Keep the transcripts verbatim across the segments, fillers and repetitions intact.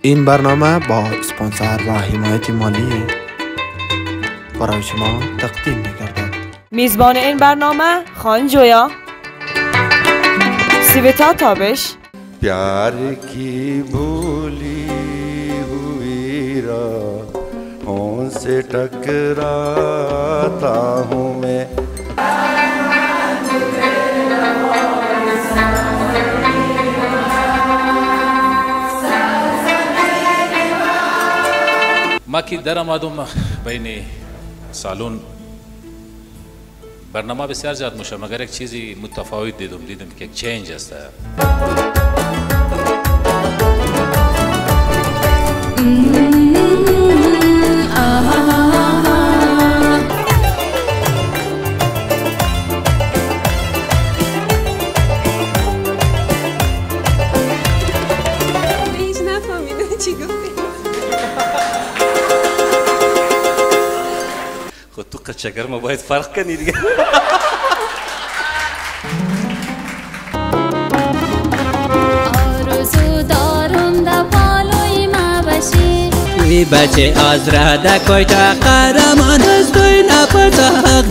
این برنامه با اسپانسر و حمایت مالی برای شما تقدیم می‌گردد. میزبان این برنامه خان جویا، سیوتا تابش. प्यार की भूली हुई राहों से टकराता हूँ मैं। ما کی در آمدم بین سالون برنامه بسیار زیاد میشه، مگر یک چیزی متفاوت دیدم دیدم که یک چینج است. هیچ نفهمیدم چی گفتی. خود تو قد شکر ما باید فرق کنی دیگه. وی بچه از رده کوی تا قهرمان از توی نپرسد.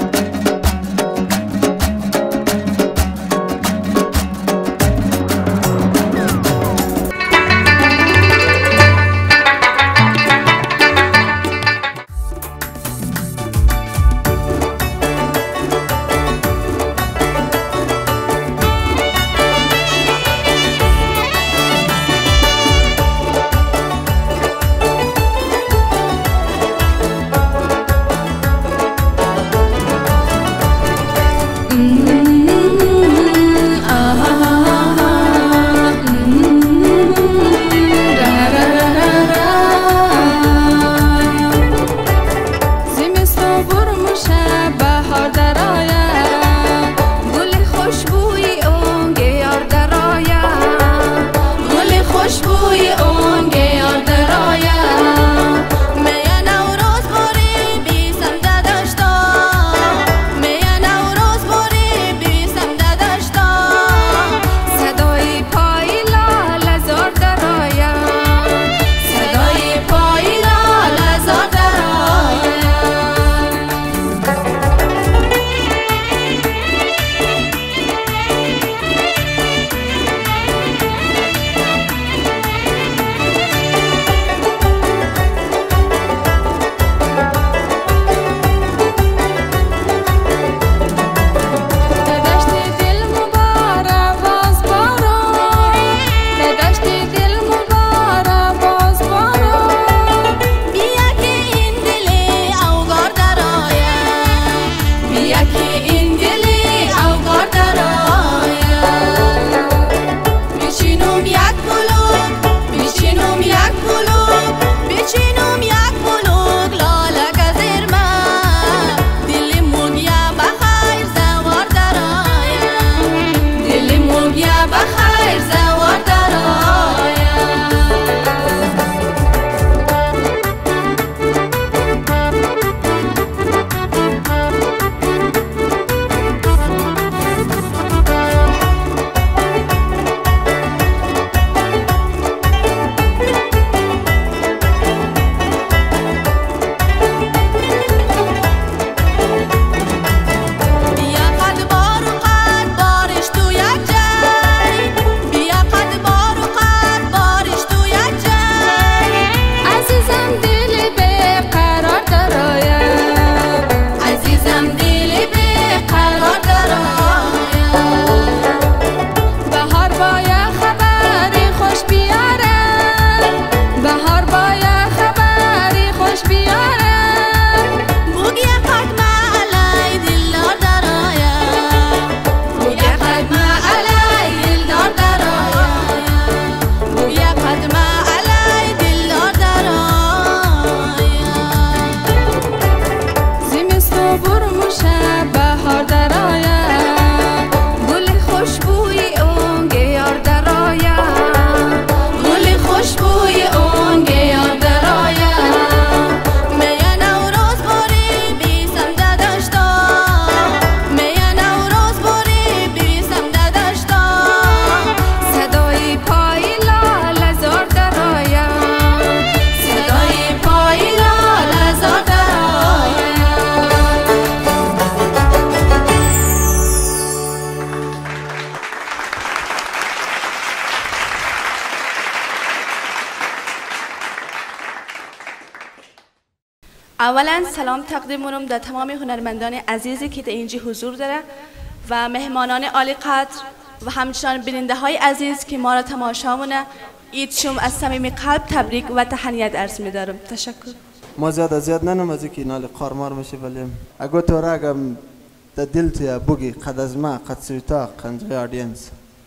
اولا سلام تقدیم می‌کنم در تمام هنرمندان عزیزی که در اینجا حضور داره و مهمانان عالی قدر و همچنان بیننده های عزیز که ما را تماشا مونه. عید شما از صمیم قلب تبریک و تهنیت عرض می‌دارم. تشکر. ما زیاد زیاد ننمازی که نال قارمار میشه ولی اگه تو را اگم در دل توی بگی قد از ما قد سویتا قنجه آدینس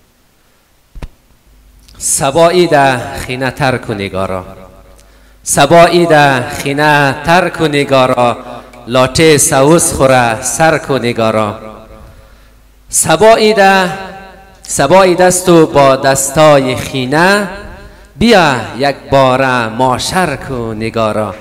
سبایی ده خینه ترک و نگارا سبایی ده خینه ترک و نگارا لاته سوز خوره سرک و نگارا سبایی ده سبایی دستو با دستای خینه بیا یک باره ما شرک و نگارا.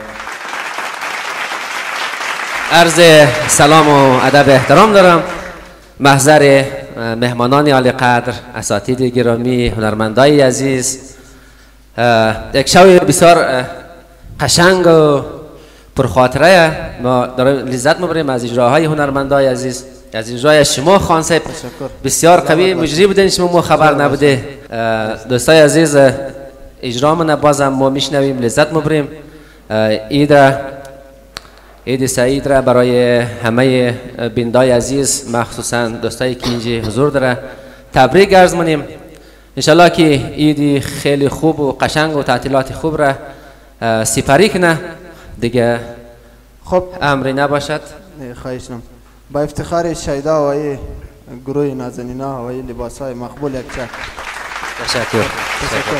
عرض سلام و ادب احترام دارم محضر مهمانان عالی قدر، اساتید گرامی، هنرمندای عزیز. یک شب بسیار قشنگ و پرخاطره ما داریم لذت میبریم از اجراهای هنرمندای عزیز، از اجرای شما خان صاحب بسیار قوی مجری بودین، شما ما خبر نبوده. دوستای عزیز اجرا من بازم ما میشنویم لذت میبریم. عید عید سعید را برای همه بینندای عزیز مخصوصا دوستایی که اینجا حضور داره تبریک عرض می‌کنیم. انشالله که عید خیلی خوب و قشنگ و تعطیلات خوب را سپری کنه دیگه. خب امری نباشد. خواهش نم با افتخار شیدا و ای گروه نازنینا و ای لباسای مقبول یک چک. تشکر. تشکر.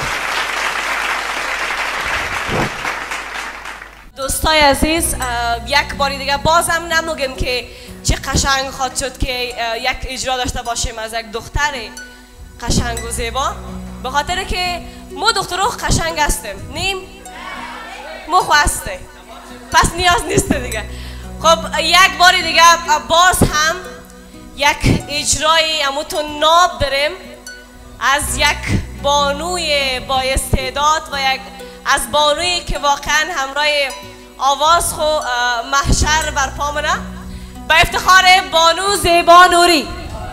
دوستای عزیز یک باری دیگه بازم نمیگم که چه قشنگ خواهد شد که یک اجرا داشته باشیم از یک دختر قشنگ و زیبا، به خاطر که ما دخترها قشنگ هستیم نیم ما خواسته پس نیاز نیست دیگه. خب یک باری دیگه باز هم یک اجرای اموتون ناب داریم از یک بانوی با استعداد و یک از بانویی که واقعا همراه آواز خو محشر برپا منه. با افتخار بانو زیبا نوری.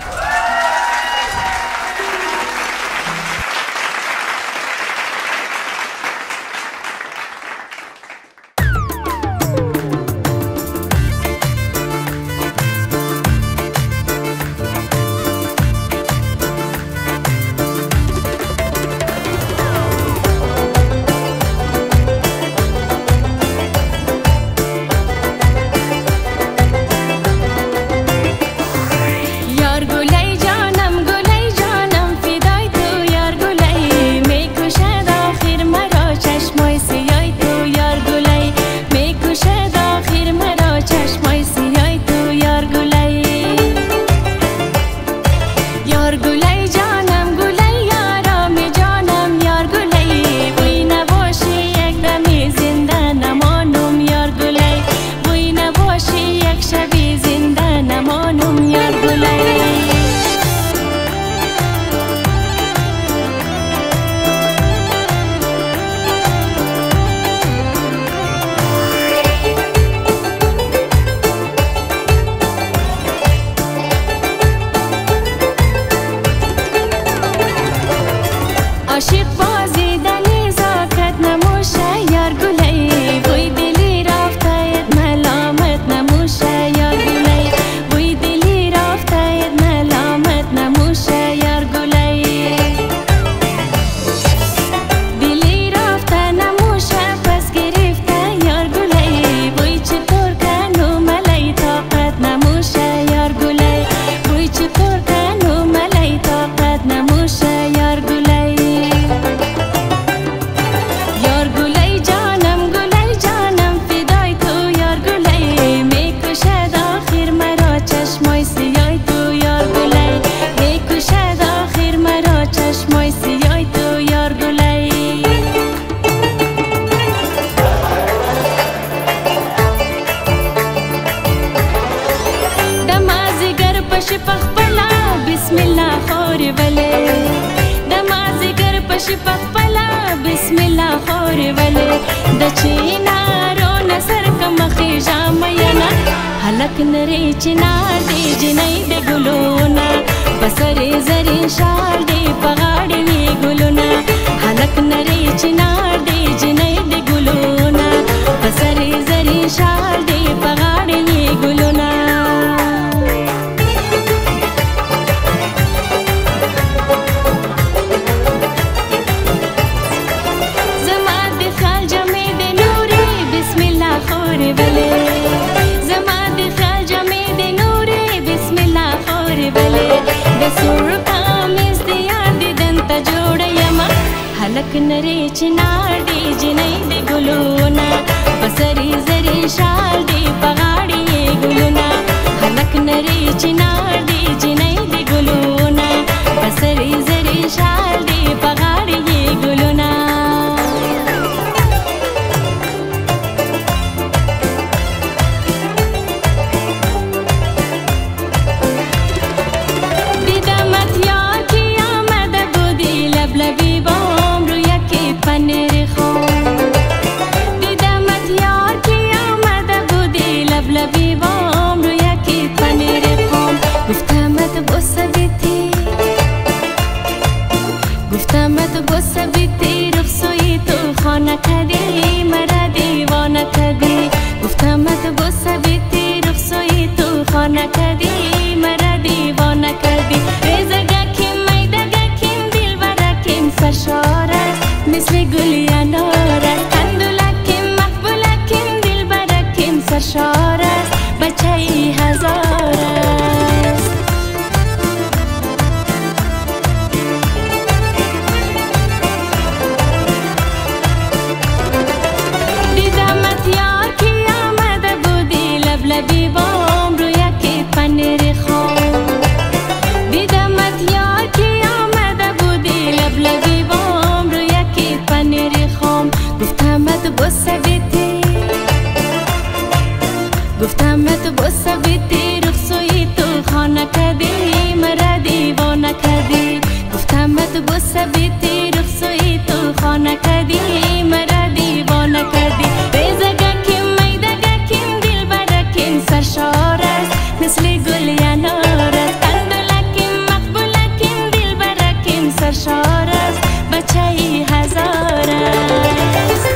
هلک نری چنار دی جنای دی گلونا بسری زری شال دی پغاڑی وی گلونا هلک نری چنار دی جنای دی گلونا بسری زری شال هلک نری چنار دی جنای دی گلونا بسری زری شال دی پغاڑی گلونا هلک نری چنار دی جنای دی گلونا بسری زری شال دی پغاڑی گلونا خانه کدی مرا دیوانه کدی گفتم مت بوسه بیتی رخصوی تو خانه کدی مرا دیوانه کدی ریزگه کیم میدگه کیم دل برکیم سرشار است مثل گل انار است اندولکیم مقبولکیم دل برکیم سرشار است بچه ای هزار است لبی بام رو یکی پنیر خام دیدمت یار کی آمده بودی لب لبی بام رو یکی پنیر خام گفتمت بوسه بیتی گفتمت بوسه بیتی رخصوی تو خانه کدی مرا دیوانه کدی گفتمت بوسه بیتی رخصوی تو خانه کدی مرا دیوانه کدی ریزگه سرشار است مثل گل انار است اندولکیم مقبولکیم دل برکیم سرشار است بچه ای هزار است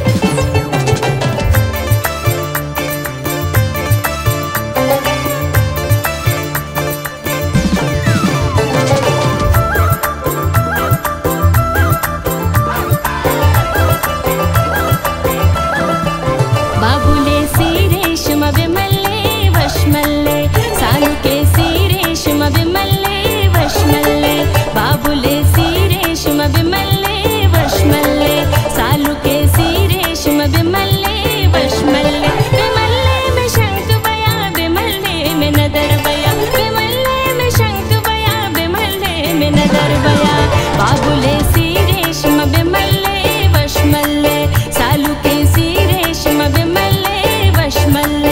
बाबुले सीरेशम बिमल्ले वशमल्ले सालू के सीरेशम बिमल्ले वशमल्ले बिमल्ले में शंख बया बिमल्ले में नदर बया बिमल्ले में शंख बया बिमल्ले में नदर बया बाबुले सीरेशम बिमल्ले वशमल्ले सालू के सीरेशम बिमल्ले वशमल्ले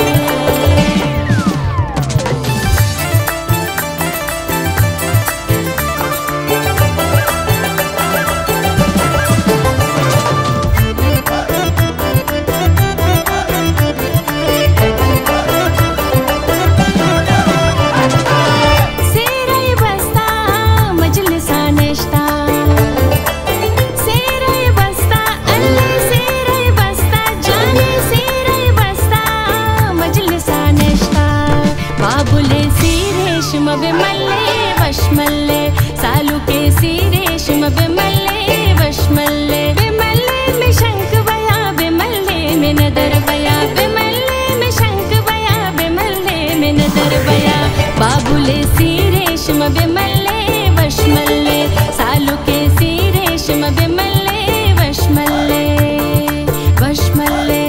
बिमल्ले वशमल्ले सालू के सीरेशम बिमल्ले वशमल्ले बिमल्ले में शंख बया बिमल्ले में नदर बया बिमल्ले में शंख बया बिमल्ले में नदर बया बाबुले सीरेशम बिमल्ले वशमल्ले सालू के सीरेशम बिमल्ले वशमल्ले वशमल्ले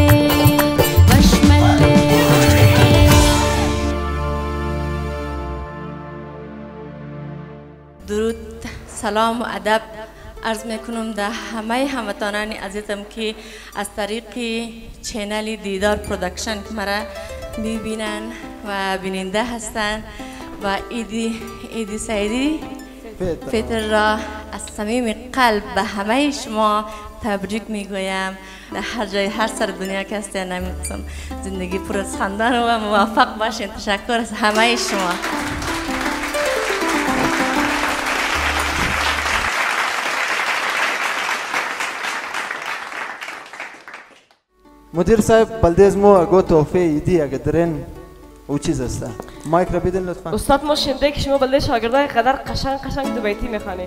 درود سلام و ادب عرض میکنم در همه هموطنان عزیزم که از طریق چینل دیدار پرودکشن که مرا میبینن و بیننده هستند و ایدی ایدی سعیدی فطر را از صمیم قلب به همه شما تبریک میگویم. در هر جای هر سر دنیا که هستین نمی‌خواستم زندگی پر از خندان و موفق باشین. تشکر از همه شما. مدیر صاحب بلدیز مو اگه توفیه ایدی اگه درین او چیز است مایک را بیدین لطفا. استاد ما شنیده که شما بلده شاگردای قدر قشنگ قشنگ دو بیتی میخوانید.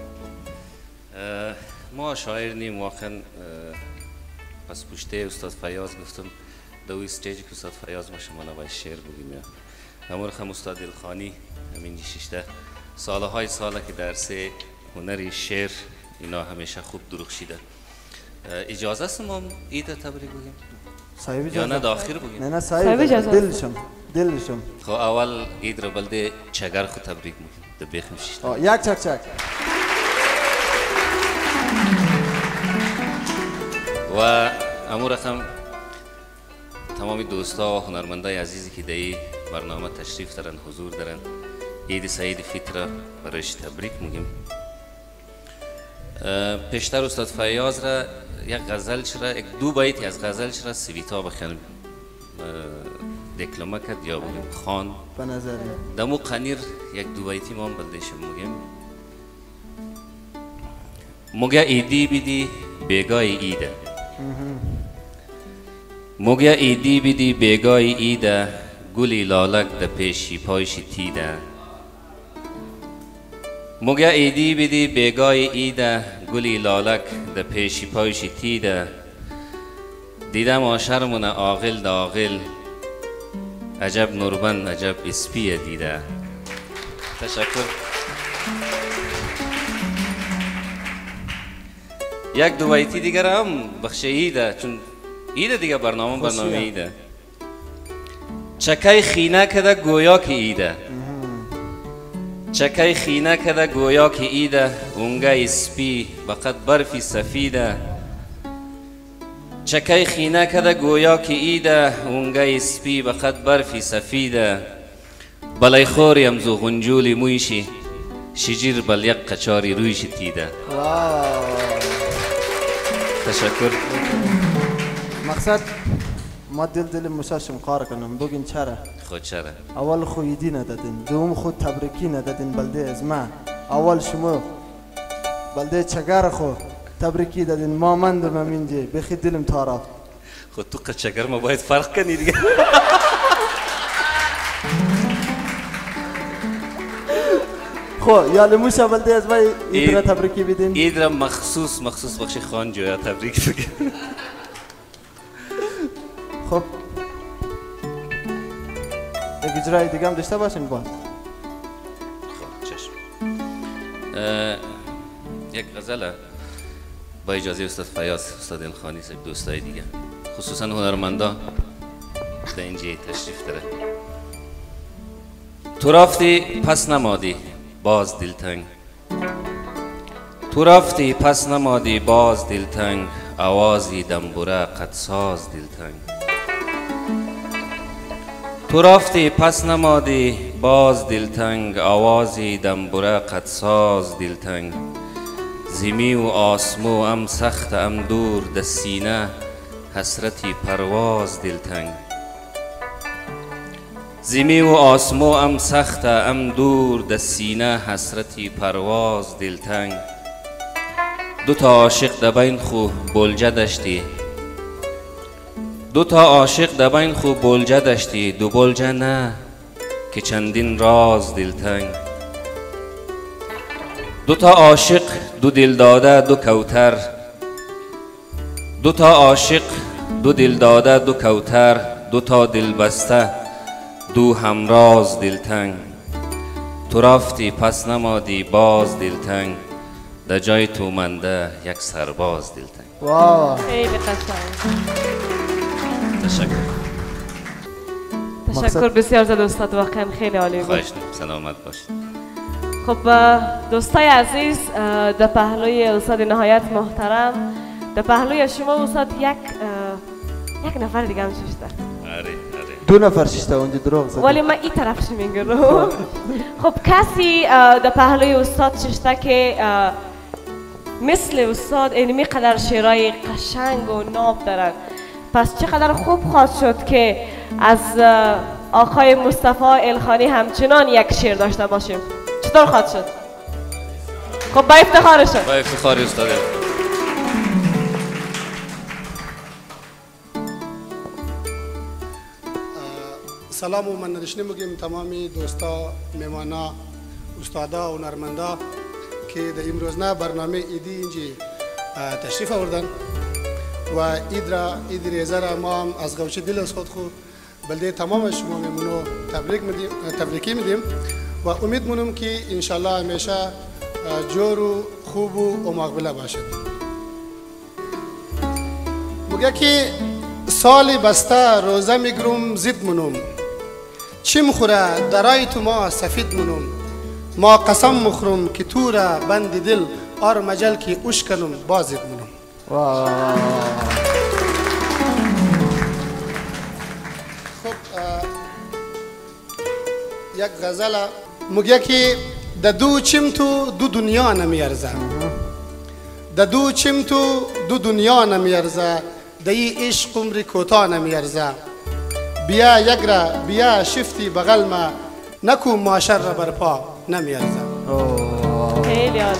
ما شاعر نیم واقعا پس پشته استاد فیاض گفتم دو استیجی که استاد فیاض ما شما نباید شعر بگیم. همون رخم استاد دلخانی همین ششته سالهای ساله که درس هنری شعر اینا همیشه خوب درخشیده. اجازه است ما عید تبریک بگیم؟ صاحب اجازه یا نه داخل بگیم؟ نه نه صاحب اجازه دلشم دلشم. خب اول عید را بلده چگر خود تبریک میگیم. ده بخیم شیشتا. یک چک چک. و امو رقم تمام دوستا و هنرمندای عزیزی که در برنامه تشریف دارن حضور دارن عید سعید فطر برایش تبریک میگیم. پیشتر استاد فیاض را یک غزل چرا یک دو بیتی از غزل چرا سویتا بخوانم دکلمه کرد یا بگیم خان به نظر دمو قنیر یک دو بیتی ما هم بلدشم میگیم. مگه ایدی بیدی بیگای ایده مگه ایدی بیدی بیگای ایده گلی لالک ده پیشی پایشی تیده مگه ایدی بیدی بیگای ایده گلی لالک ده پیشی پایشی تیده دیدم آشرمون عاقل ده عاقل عجب نوربن عجب اسپیه دیده. تشکر. یک دو بیتی دیگر هم بخش ایده چون ایده دیگه برنامه برنامه ایده. چکای خینه کده گویا که ایده چکای خینه کده گویا که ایده اونگه اسپی بقد برفی سفیده چکای خینه کده گویا که ایده اونگه اسپی بقد برفی سفیده بلای خوریم زو غنجولی مویشی شجیر بل یک قچاری رویشی تیده. تشکر. مقصد ما دل دل مشاشم کار کنم بگین چرا خود چرا اول خویدی ندادین دوم خود تبریکی ندادین بلده از ما اول شما بلده چگر خو تبریکی دادین ما من درم اینجا بخی دلم تارا خود تو قچگر ما باید فرق کنی دیگه. خو یا لموشا بلده از ما اید را تبریکی بدین اید را مخصوص مخصوص بخش خان جویا تبریک بگیم. خب یک اجرای دیگه هم داشته باشین باز. خب چشم. یک غزله با اجازه استاد فیاض استاد الخانی صاحب دوستای دیگه خصوصا هنرمندا در اینجا تشریف داره. تو رفتی پس نمادی باز دلتنگ تو رفتی پس نمادی باز دلتنگ آوازی دنبوره قد ساز دلتنگ تو رفتی پس نمادی باز دلتنگ آوازی دنبوره قد ساز دلتنگ زمی و آسمو ام سخت ام دور د سینه حسرتی پرواز دلتنگ زمی و آسمو ام سخت ام دور د سینه حسرتی پرواز دلتنگ دو تا عاشق دبین خو بولجه داشتی دو تا عاشق دبین خو بولجه داشتی دو بولجه نه که چندین راز دلتنگ دو تا عاشق دو دل داده دو کوتر دو تا عاشق دو دل داده دو کوتر دو تا دل بسته دو همراز دلتنگ تو رفتی پس نمادی باز دلتنگ در جای تو منده یک سرباز دلتنگ. واو خیلی قشنگ. تشکر. تشکر بسیار زیاد استاد واقعا خیلی عالی بود. خواهش سلامت باشید. خب دوستای عزیز در پهلوی استاد نهایت محترم در پهلوی شما استاد یک یک نفر دیگه هم ششته. آره آره. دو نفر ششته اونجا دروغ زدی. ولی من این طرفش میگم. خب کسی در پهلوی استاد ششته که مثل استاد اینمی قدر شعرهای قشنگ و ناب دارن پس چقدر خوب خواهد شد که از آقای مصطفی الخانی همچنان یک شعر داشته باشیم. چطور خواهد شد؟ خب با افتخارشون با افتخار استاد. سلام و من نداشنه میگیم تمامی دوستا میمانا استادا و هنرمندا که در امروزنا برنامه ایدی اینجی تشریف آوردن و اید را اید ریزه را ما هم از گوشه دل از خود خود بلده تمام شما میمونو تبریک میدیم تبریکی میدیم و امید مونم که انشالله همیشه جور و خوب و مقبله باشد. میگه که سال بسته روزه میگرم زید منم، چی مخوره درای تو ما سفید منم، ما قسم مخورم که تو را بند دل آر مجل که اوش کنم بازید منم. خب یک غزل میگه که د دو چیم تو دو دنیا نمیارزه، د دو چیم تو دو دنیا نمیارزه، دی عشق عمری کوتا نمیارزه، بیا یک را بیا شفتی بغل ما نکو معاشر را برپا نمیارزه. خیلی عالی.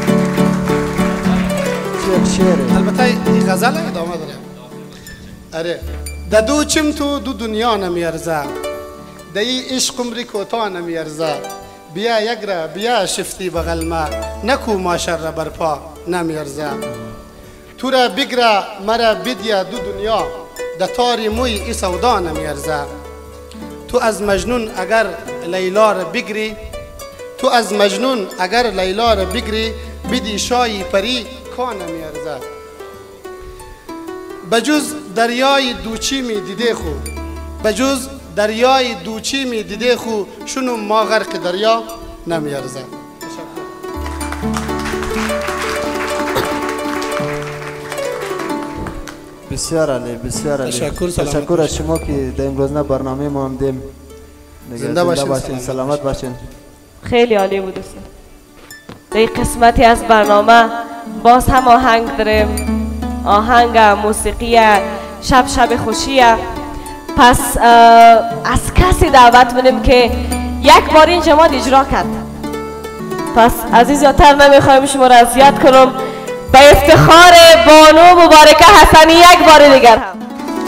البته این غزل ادامه داره. اره د دو چیم تو دو دنیا نمیارزه، دی عشق عمری کوتا نمیارزه، بیا یک را بیا شفتی بغل ما نکو معاشر را برپا نمیارزه، تو را بگره مرا بدیا دو دنیا د تاری موی ای سودا نمیارزه، تو از مجنون اگر لیلا را بگری، تو از مجنون اگر لیلا را بگری بدی شای پری کا نمیارزه، بجز دریای دوچی می دیده خو، بجز دریای دوچی می دیده خو شنو ما غرق دریا نمیارزه. بسیار عالی، بسیار عالی. تشکر. تشکر از شما که در امروزنه برنامه ما هم دیم. زنده باشین، باشین، سلامت باشین. خیلی عالی بود دوستان. در قسمتی از برنامه باز هم آهنگ داریم، آهنگ موسیقی شب شب خوشیه. پس از کسی دعوت منیم که یک بار این جماعت اجرا کرد. پس از این زیادتر نمیخوایم شما را اذیت کنم. به افتخار بانو مبارکه حسنی یک بار دیگر هم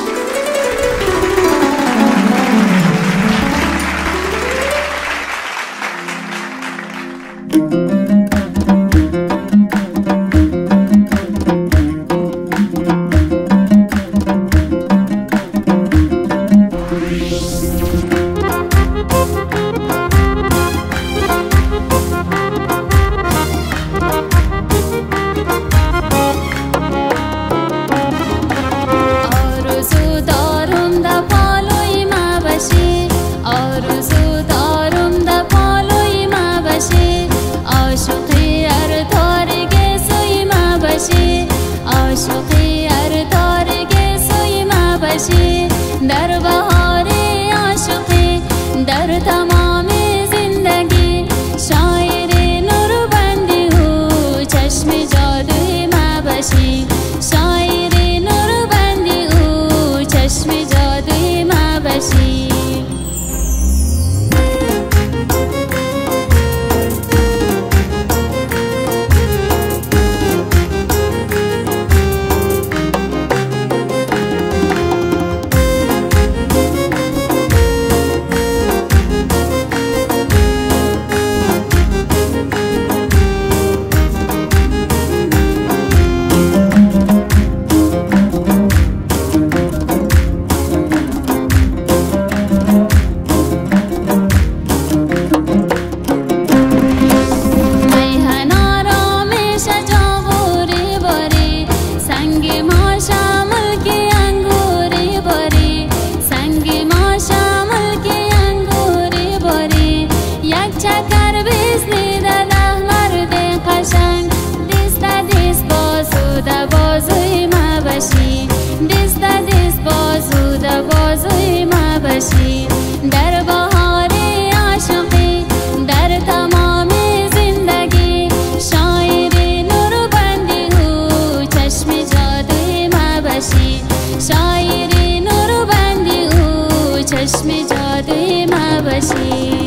در بهار عاشقی در تمام زندگی شاعر نور بندی او چشم جادوی ما باشی شاعر نور بندی او چشم جادوی ما باشی در بهار عاشقی در تمام زندگی شاعر نور بندی او چشم جادوی ما باشی شاعر نور بندی او چشم جادوی ما باشی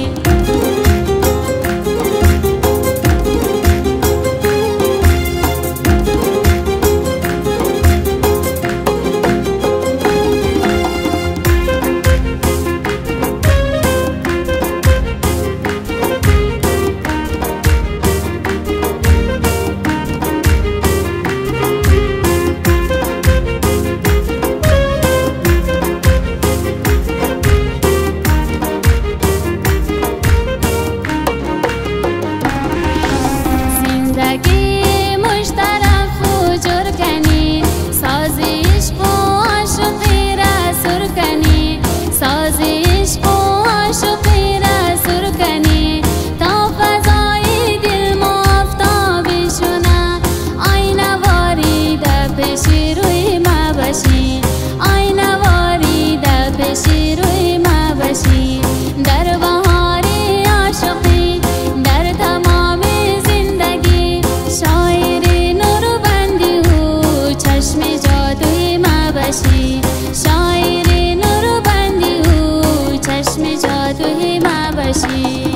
باشی شاعر نور بندی و چشم جادوی ما باشی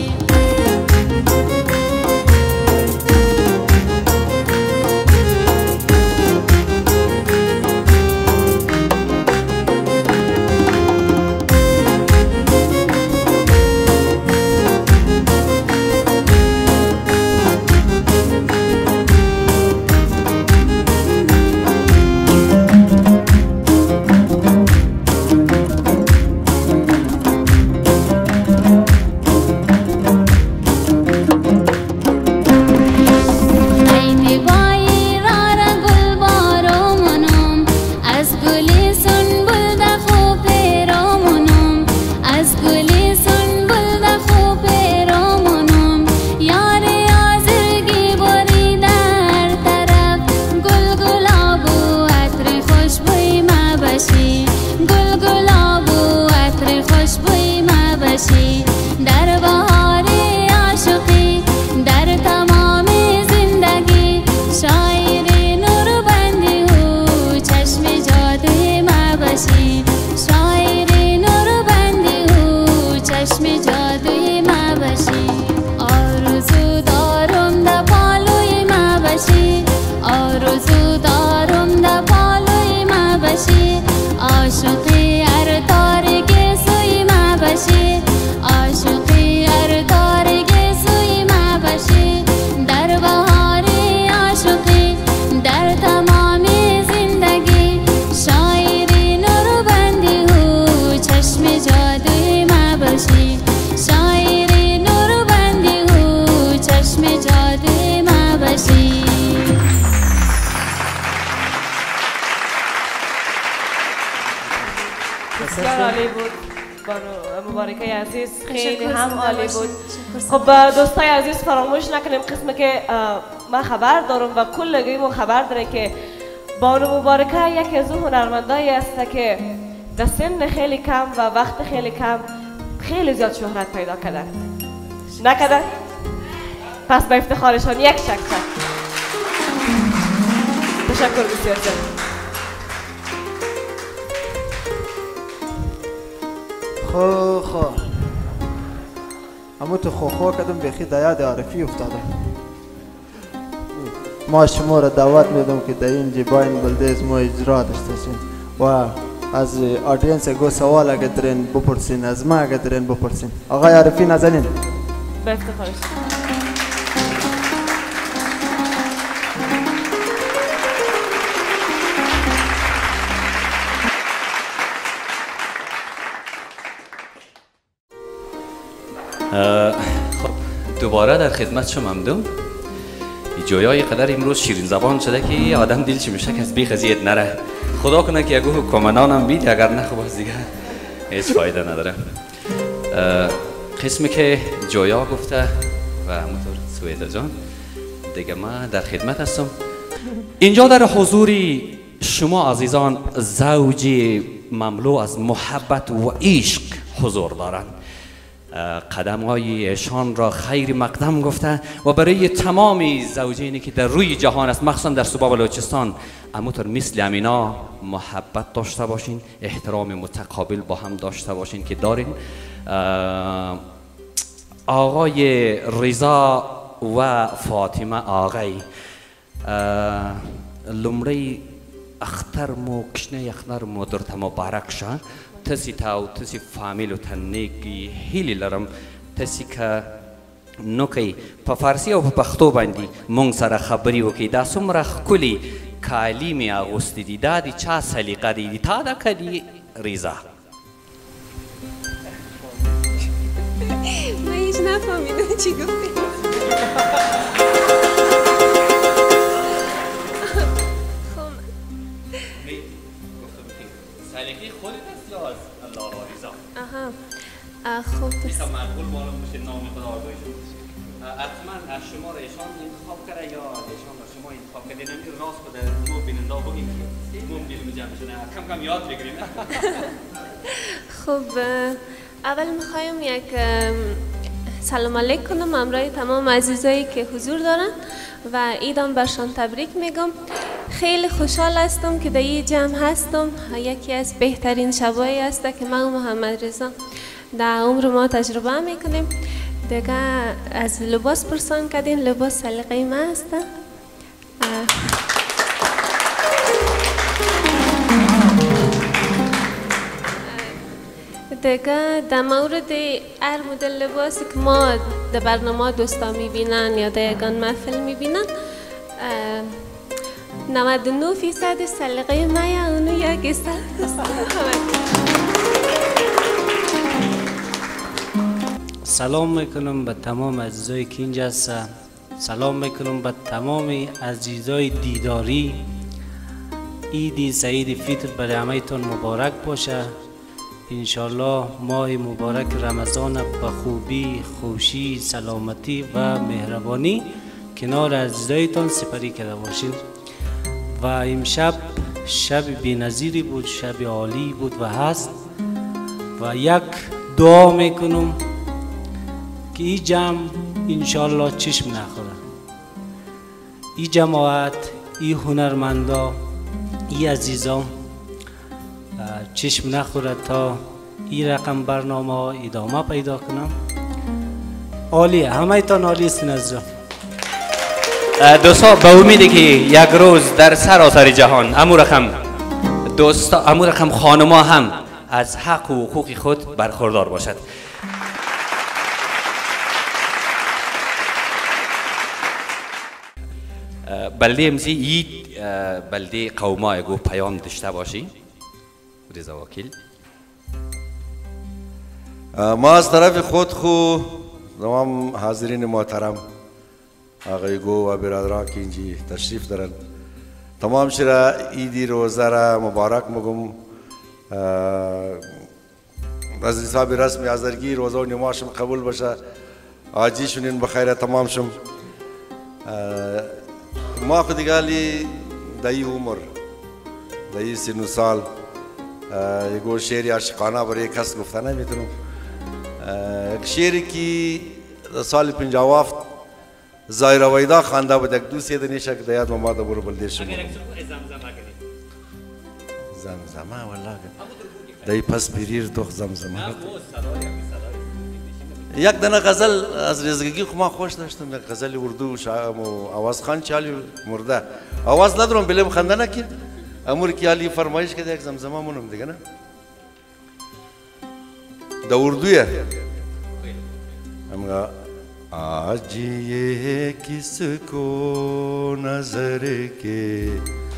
در بهار عاشقی در تمام زندگی شاعر نور بندی و چشم جادوی ما باشی شاعر نور بندی و چشم جادوی ما باشی آرزو دارم در پالوی ما باشی آرزو دارم در پالوی ما باشی عاشقی هر تارک سوی ما باشی عاشقی هر تارک سوی ما باشی در بهار عاشقی در تمام زندگی شاعر نور بندی و چشم جادوی ما باشی شاعر نور بندی و چشم جادوی ما باشی بسیار عالی بود مبارکه عزیز خیلی هم عالی بود. خب دوستای عزیز فراموش نکنیم قسمی که ما خبر دارم و کلگیمون خبر داره که بانو مبارکه یکی از اون هنرمندایی است که در سن خیلی کم و وقت خیلی کم خیلی زیاد شهرت پیدا کردن. نکردن؟ پس به افتخارشان یک شک تشکر بسیار زیاد. خو خو اما تو خو خو کدم بخی دیاد عارفی افتادم ما شما را دعوت میدم که در این جباین بلده از ما اجرا داشته باشین و از آدینس گو سوال اگه درین بپرسین از ما اگه درین بپرسین آقای عارفی نزنین به افتخارش. خب دوباره در خدمت شما ممدوم جویای قدر امروز شیرین زبان شده که آدم دلش میشه که از بیخ ازیت نره خدا کنه که اگه کامنانم بید اگر نه خب از دیگه هیچ فایده نداره. قسمی که جویا گفته و همونطور سویدا جان دیگه ما در خدمت هستم. اینجا در حضوری شما عزیزان زوجی مملو از محبت و عشق حضور دارند. قدم های ایشان را خیر مقدم گفته و برای تمام زوجینی که در روی جهان است مخصوصا در صوبه بلوچستان همونطور مثل امینا محبت داشته باشین احترام متقابل با هم داشته باشین که دارین. آقای رضا و فاطمه آقای لمری اختر مو کشنه اختر مو درت مبارک شه تسی تاو تسی فامیل و تنیگی هیلی لرم تسی که نوکی پا فارسی و پا پختو باندی مونگ سر خبری وکی دا سمرا خکلی کالی می آغوستی دی دا دی چا سلیقه دی دی تا دا کدی ریزا من هیچ نفهمیدم چی گفتی. سلیقه خودت است یا از الله و ریزا؟ آها خوب میخوا معقول معلوم بشه نام خدا آگاهشون حتما از شما را ایشان انتخاب کرده یا ایشان را شما انتخاب کرده نمی راست بوده مو بیننده بگیم که مو بیلم جمع شده کم کم یاد بگیریم. خب اول میخوایم یک سلام علیک کنم همراه تمام عزیزایی که حضور دارن و عیدم برشان تبریک میگم خیلی خوشحال هستم که در این جمع هستم. یکی از بهترین شبایی است که من و محمد رضا در عمر ما تجربه میکنیم. دیگه از لباس پرسان کردین، لباس سلیقه ما است. دیگه در مورد هر مدل لباسی که ما در برنامه دوستا میبینن یا در یگان محفل میبینن، نود و نه فیصد سلیقه ما یا اونو یک است. سلام میکنم به تمام عزیزایی که اینجا هستن. سلام میکنم به تمام عزیزای دیداری. عید سعید فطر برای همه‌تون مبارک باشه. انشالله ماه مبارک رمضان به خوبی، خوشی، سلامتی و مهربانی کنار عزیزایتان سپری کرده باشین. و امشب شب بی‌نظیری بود، شب عالی بود و هست. و یک دعا میکنم که این جمع انشالله چشم نخوره. این جماعت، این هنرمندا، این عزیزان چشم نخوره تا این رقم برنامه ها ادامه پیدا کنم. عالیه، همه تان عالی هستین عزیزان. دوستا به امیدی که یک روز در سراسر جهان امو رقم دوستا امو رقم خانما هم از حق و حقوق خود برخوردار باشد. بلده امزی اید بلده قومای گو پیام داشته باشی رضا وکیل. ما از طرف خود خو تمام حاضرین محترم آقای گو و برادران که اینجا تشریف دارن تمام شرا ایدی روزه را مبارک مگم. از حساب رسم حاضرگی روزه و نماشم قبول باشه، آجی شونین بخیر تمام شم. ما خودگالی دایی عمر دایی سن و سال یکو شعری عاشقانه برای کس گفته نمیتونم. یک شعری که سال پنجاه و هفت زایر ویدا خوانده بود، یک دو سه دنیش که دیاد ما دا برو بلده شما زمزمه والله دایی پس پیریر دخ زمزمه. یک دنه غزل از رزگی خو ما خوش داشتم، یک غزل اردو شاعر آواز خان چالی مرده آواز ندارم بلیم خنده نکن امور کی علی فرمایش کرده یک زمزمه مونم دیگه نه دا اردویه. همگا آج یہ کس کو نظر کے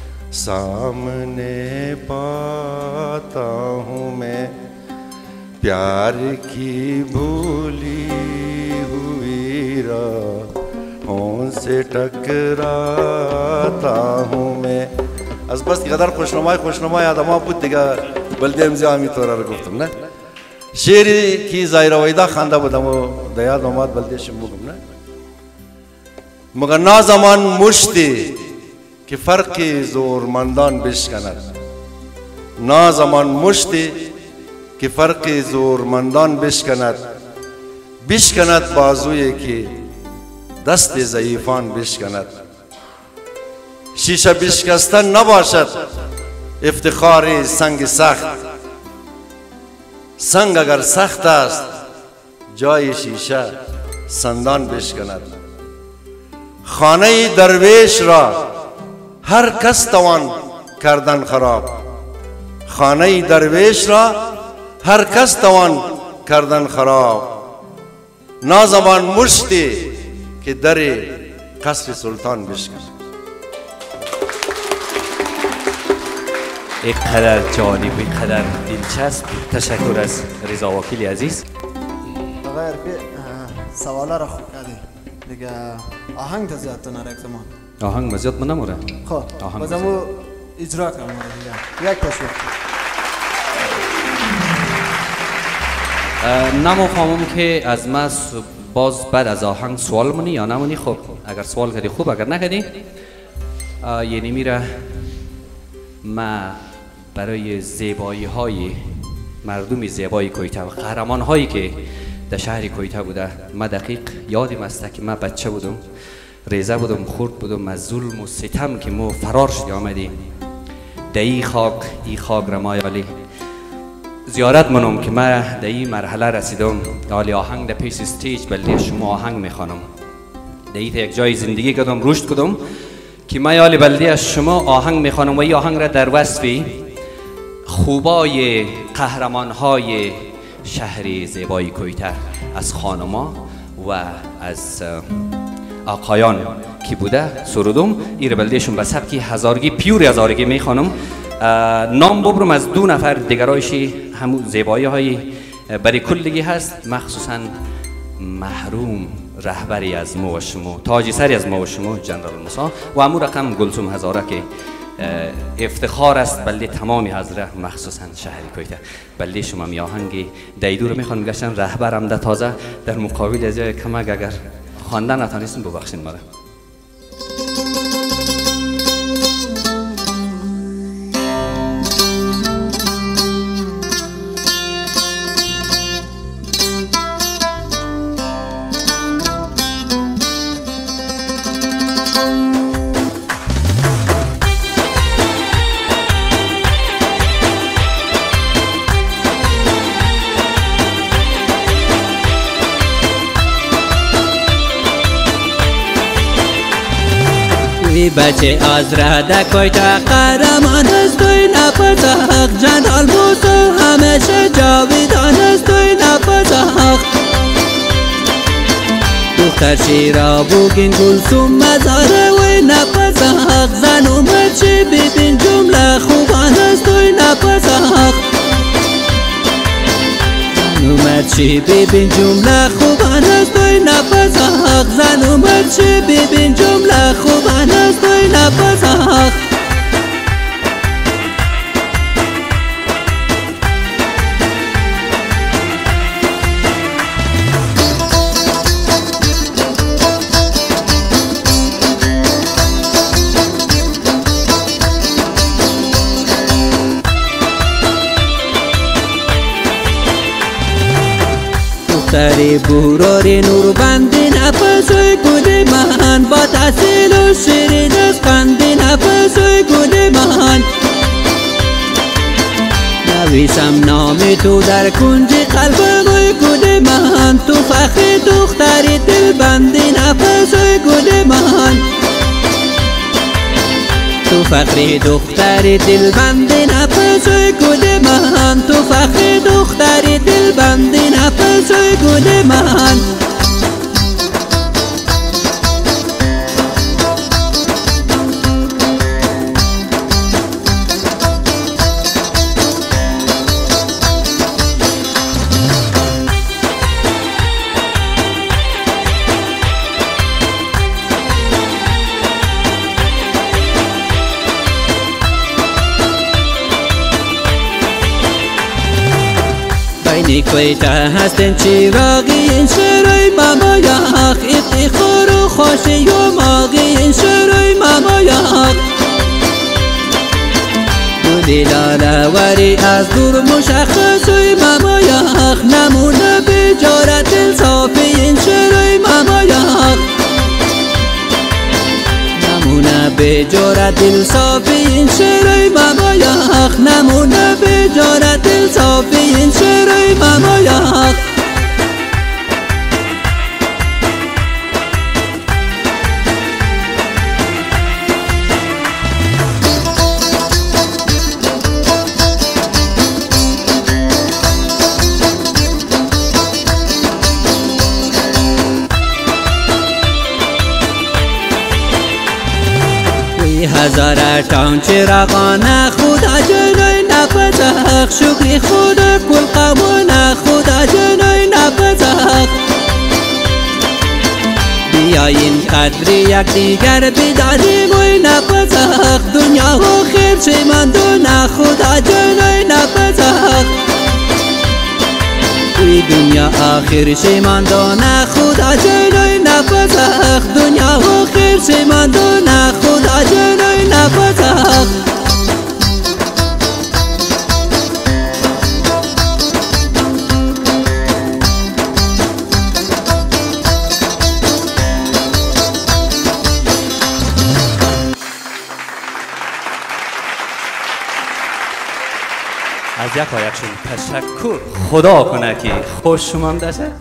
سامنے پاتا ہوں میں پیار کی بھولی ہوئی راہوں سے ٹکراتا ہوں میں. از بس قدر خوشنمای خوشنمای آدم ها بود دیگه بلده امزی همی طوره رو گفتم نه. شعری که زایر ویدا خوانده بودم و دیاد آمد بلده شم بگم نه. مگر نازمان مشتی که فرق زورمندان بشکند، نازمان مشتی که فرق زورمندان بشکند، بشکند بازوی که دست ضعیفان بشکند. شیشه بشکستن نباشد افتخار سنگ سخت، سنگ اگر سخت است جای شیشه سندان بشکند. خانه درویش را هر کس توان کردن خراب، خانه درویش را هر کس توان کردن خراب. نازمان مشتی که در قصر سلطان بشکند. اینقدر جالب و اینقدر دلچسب. تشکر از رضا وکیل عزیز. آقای عرفی سوالا را خوب کردی دیگه. آهنگ تا زیاد تو نره یک زمان آهنگ مزیاد من نموره. خب بازمو اجرا کنم دیگه. یک پشوک نمو که از ما باز بعد از آهنگ سوال منی یا نمونی. خب اگر سوال کردی خوب، اگر نکردی یعنی میره ما برای زیبایی های مردم زیبای کویته و قهرمان هایی که در شهر کویته بوده. ما دقیق یادم است که ما بچه بودم ریزه بودم خورد بودم از ظلم و ستم که ما فرار شدی آمدیم در ای خاک ای خاک رمایالی زیارت منم که من در این مرحله رسیدم آلی آهنگ در پیش استیج بلده شما آهنگ میخوانم در این یک جای زندگی کدم رشد کدم که من آلی بلده از شما آهنگ میخوانم و این آهنگ را در وصف خوبای قهرمانهای شهر زیبای کویته از خانما و از آقایان کی بوده سرودم این بلدهشون به سبکی هزارگی پیور هزارگی میخوانم نام ببرم از دو نفر دیگرایشی همون زیبایی های برای کلگی هست مخصوصا محروم رهبری از ما و شما تاج سری از ما و شما جنرال موسی و همون رقم گلسوم هزاره که افتخار است بلده تمامی حضره مخصوصا شهر کویته بلده شما می آهنگی دیدو رو میخوانم گشتن رهبرم ده تازه در مقابل از جای کمک اگر خواندن نتانستیم ببخشین مرا بچه از رده کویته قهرمان است توی نفس حق جنرال موسی همیشه جاویدان است توی نفس حق دختر شیرا بوگین گلسوم مزاره و نفس حق زن و مرچی ببین جمله خوبان است توی نفس حق زن و مرچی ببین جمله خوبان است توی نفس حق زن و مرچی ببین جمله خوبان است توی نفس حق دختری بوراری نور بندی نفسوی گل من با تحصیل و شیرین از قندی نفسوی گل من نویسم نام تو در کنج قلبم و گل من تو فخر دختری دل بندی نفسوی گل من تو فخر دختری دل بندی نفسوی گل من تو فخر دختری دل بندی نفسوی گل من بین کویته هستن چراغی این شروع مامایا حق افتخار و خوشی و ماغی این شروع مامایا حق دو دلاله وری از دور مشخصوی مامایا حق نمونه بجارت انصافی این شروع مامایا حق نمونه بجارت دل صافی این شروع مامایا حق نمونه بجارت دل صافی این شروع مامایا حق هزار تاون چراغان خدا جنوی نفس حق شکری خدا کل قوان خدا جنوی نفس حق بیاین قدری یک دیگر بیداریم وی نفس حق دنیا و خیر شماندون خدا جنوی نفس حق وی دنیا آخر شماندون خدا جنوی نفس حق دنیا و خیر شماندون خدا جنوی نفس حق از یک یکشون تشکر خدا کنه که خوش شما هم داشته.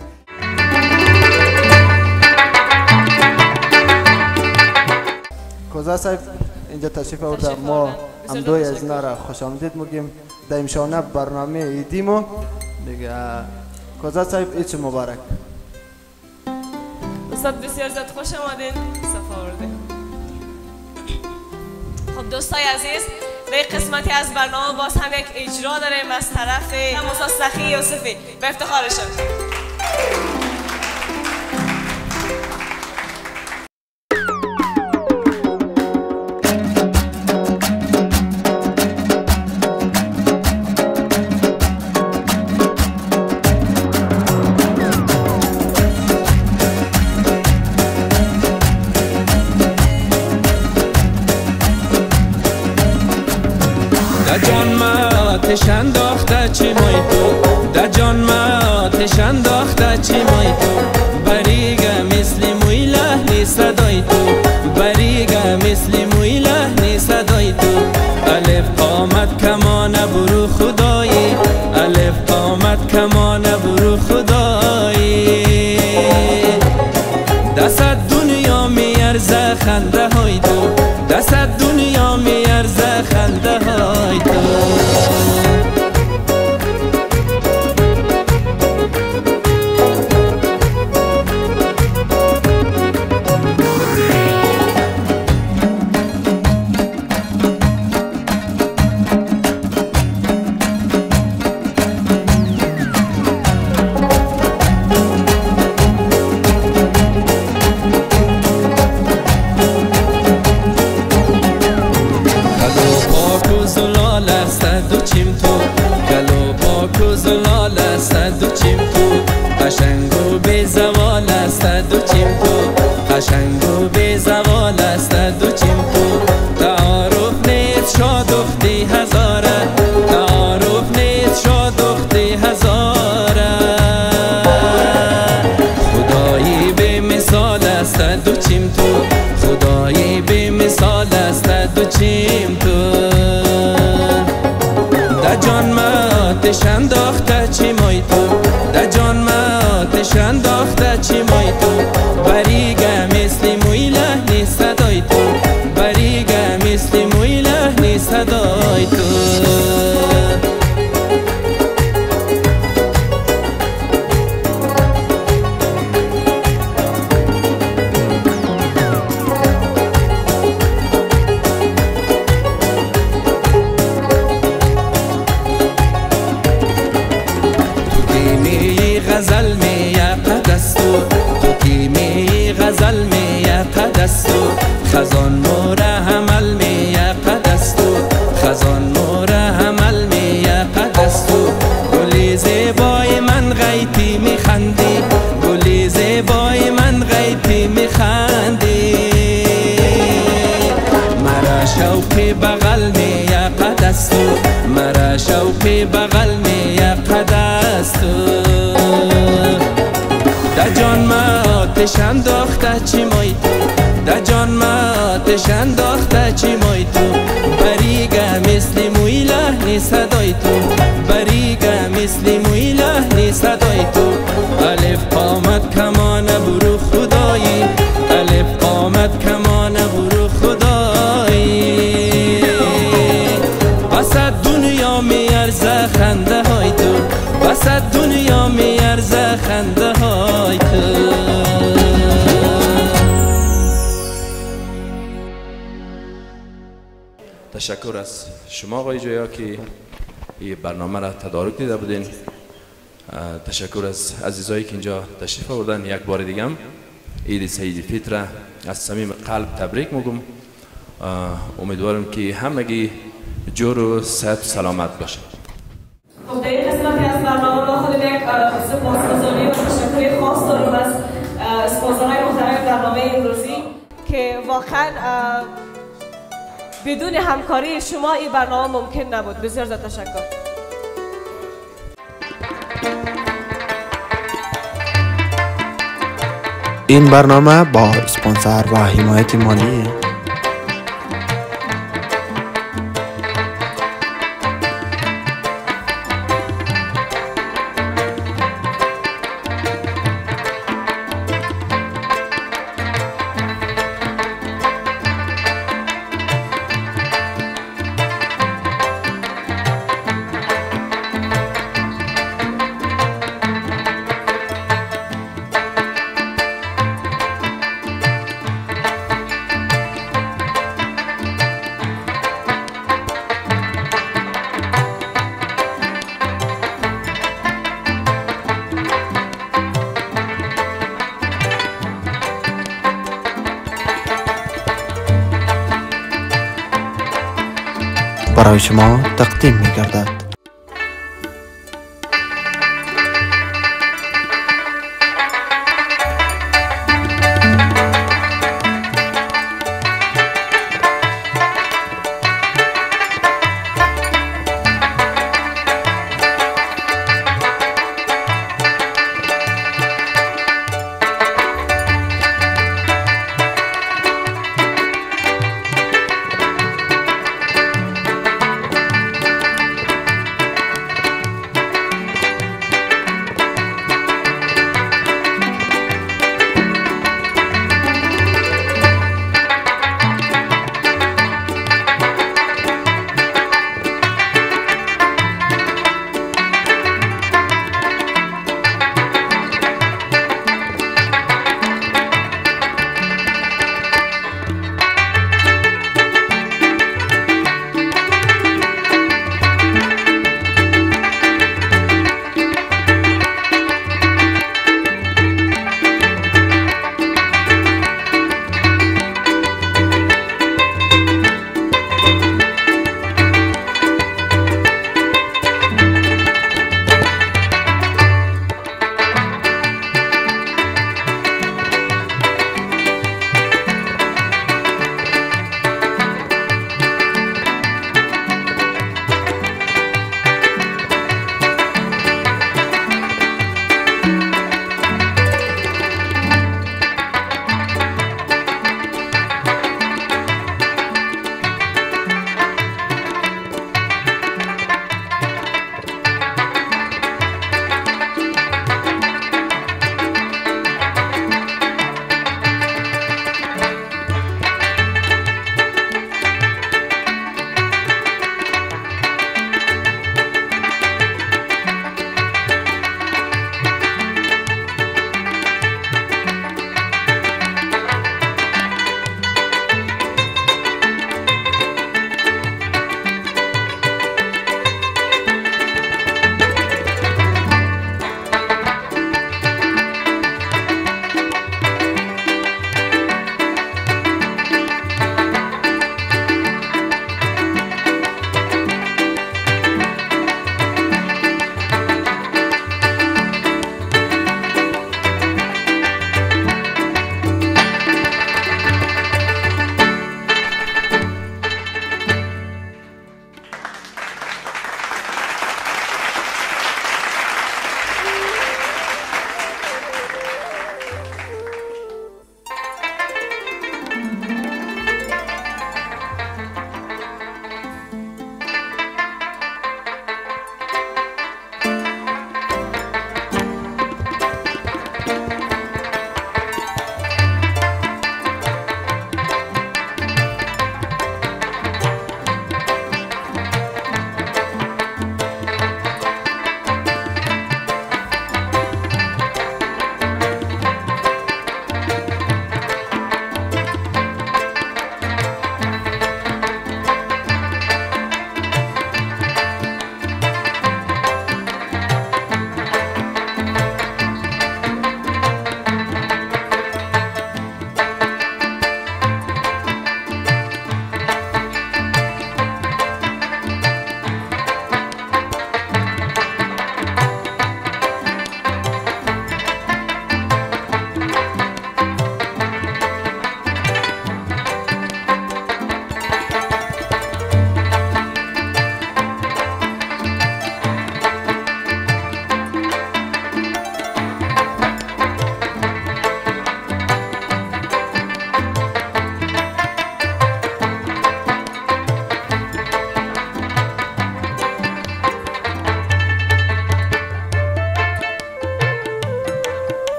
کوزا صاحب اینجا تشریف آورده، ما هم دوی از اینا را خوش آمدید میگیم در امشانه برنامه ایدیمو دیگه. کوزا صاحب ایچ مبارک. استاد بسیار زیاد خوش آمدین، صفا آوردین. خب دوستای عزیز، به قسمتی از برنامه باز هم یک اجرا داریم از طرف موسی سخی یوسفی به افتخارشون. آتش انداخته چی مای تو، در جان ما آتش انداخته چی مای تو، بریگه مثل موی لحنی صدای تو، بریگه مثل موی لحنی صدای تو، الف قامت کمان برو خدایی، الف قامت کمان برو خدایی، دست دنیا میارزه خنده های تو، دست دنیا میارزه خنده های تو. قشنگو به زوال است دو چیم تو، قشنگو به زوال است دو چیم تو، تعارف نیست شاد اختی هزاره، تعارف نیست شاد اختی هزاره، خدایی به مثال است دو چیم تو، خدایی به مثال است دو چیم تو، در جان ما آتش انداخته چی مای تو، در جان ما آتش انداخته چی مای تو، بریگه مثل موی لحنی صدای تو، بریگه مثل موی لحنی صدای تو. غزل می قدستو، تو کی می غزل می قدستو، خزان مور حمل می قدستو، خزان مور حمل می قدستو، گلی زیبای من غیتی می خندی، گلی زیبای من غیتی می خندی، مرا شوقی بغل می قدستو، مرا شوقی بغل می قدستو، در جان ما آتش انداخته چی مای تو، در جان ما آتش انداخته چی مای تو، بریگه مثل موی لحنی صدای تو، بریگه مثل موی لحنی صدای تو، الف قامت کمان برو خدایی، الف قامت کمان برو خدایی، بس دنیا میارزه خنده های تو، بس دنیا میارزه خنده های تو. تشکر از شما آقای جویا که این برنامه را تدارک دیده بودین. تشکر از عزیزایی که اینجا تشریف آوردن. یک بار دیگه هم عید سعید فطر از صمیم قلب تبریک میگم. امیدوارم که همگی جور و صحت سلامت باشه. خب در این قسمتی از برنامه ما خودم یک سپاسگزاری و تشکر خاص دارم از اسپانسرهای محترم برنامه امروزی که واقعا بدون همکاری شما این برنامه ممکن نبود. بسیار زیاد تشکر. این برنامه با اسپانسر و حمایت مالی برای شما تقدیم می گردد.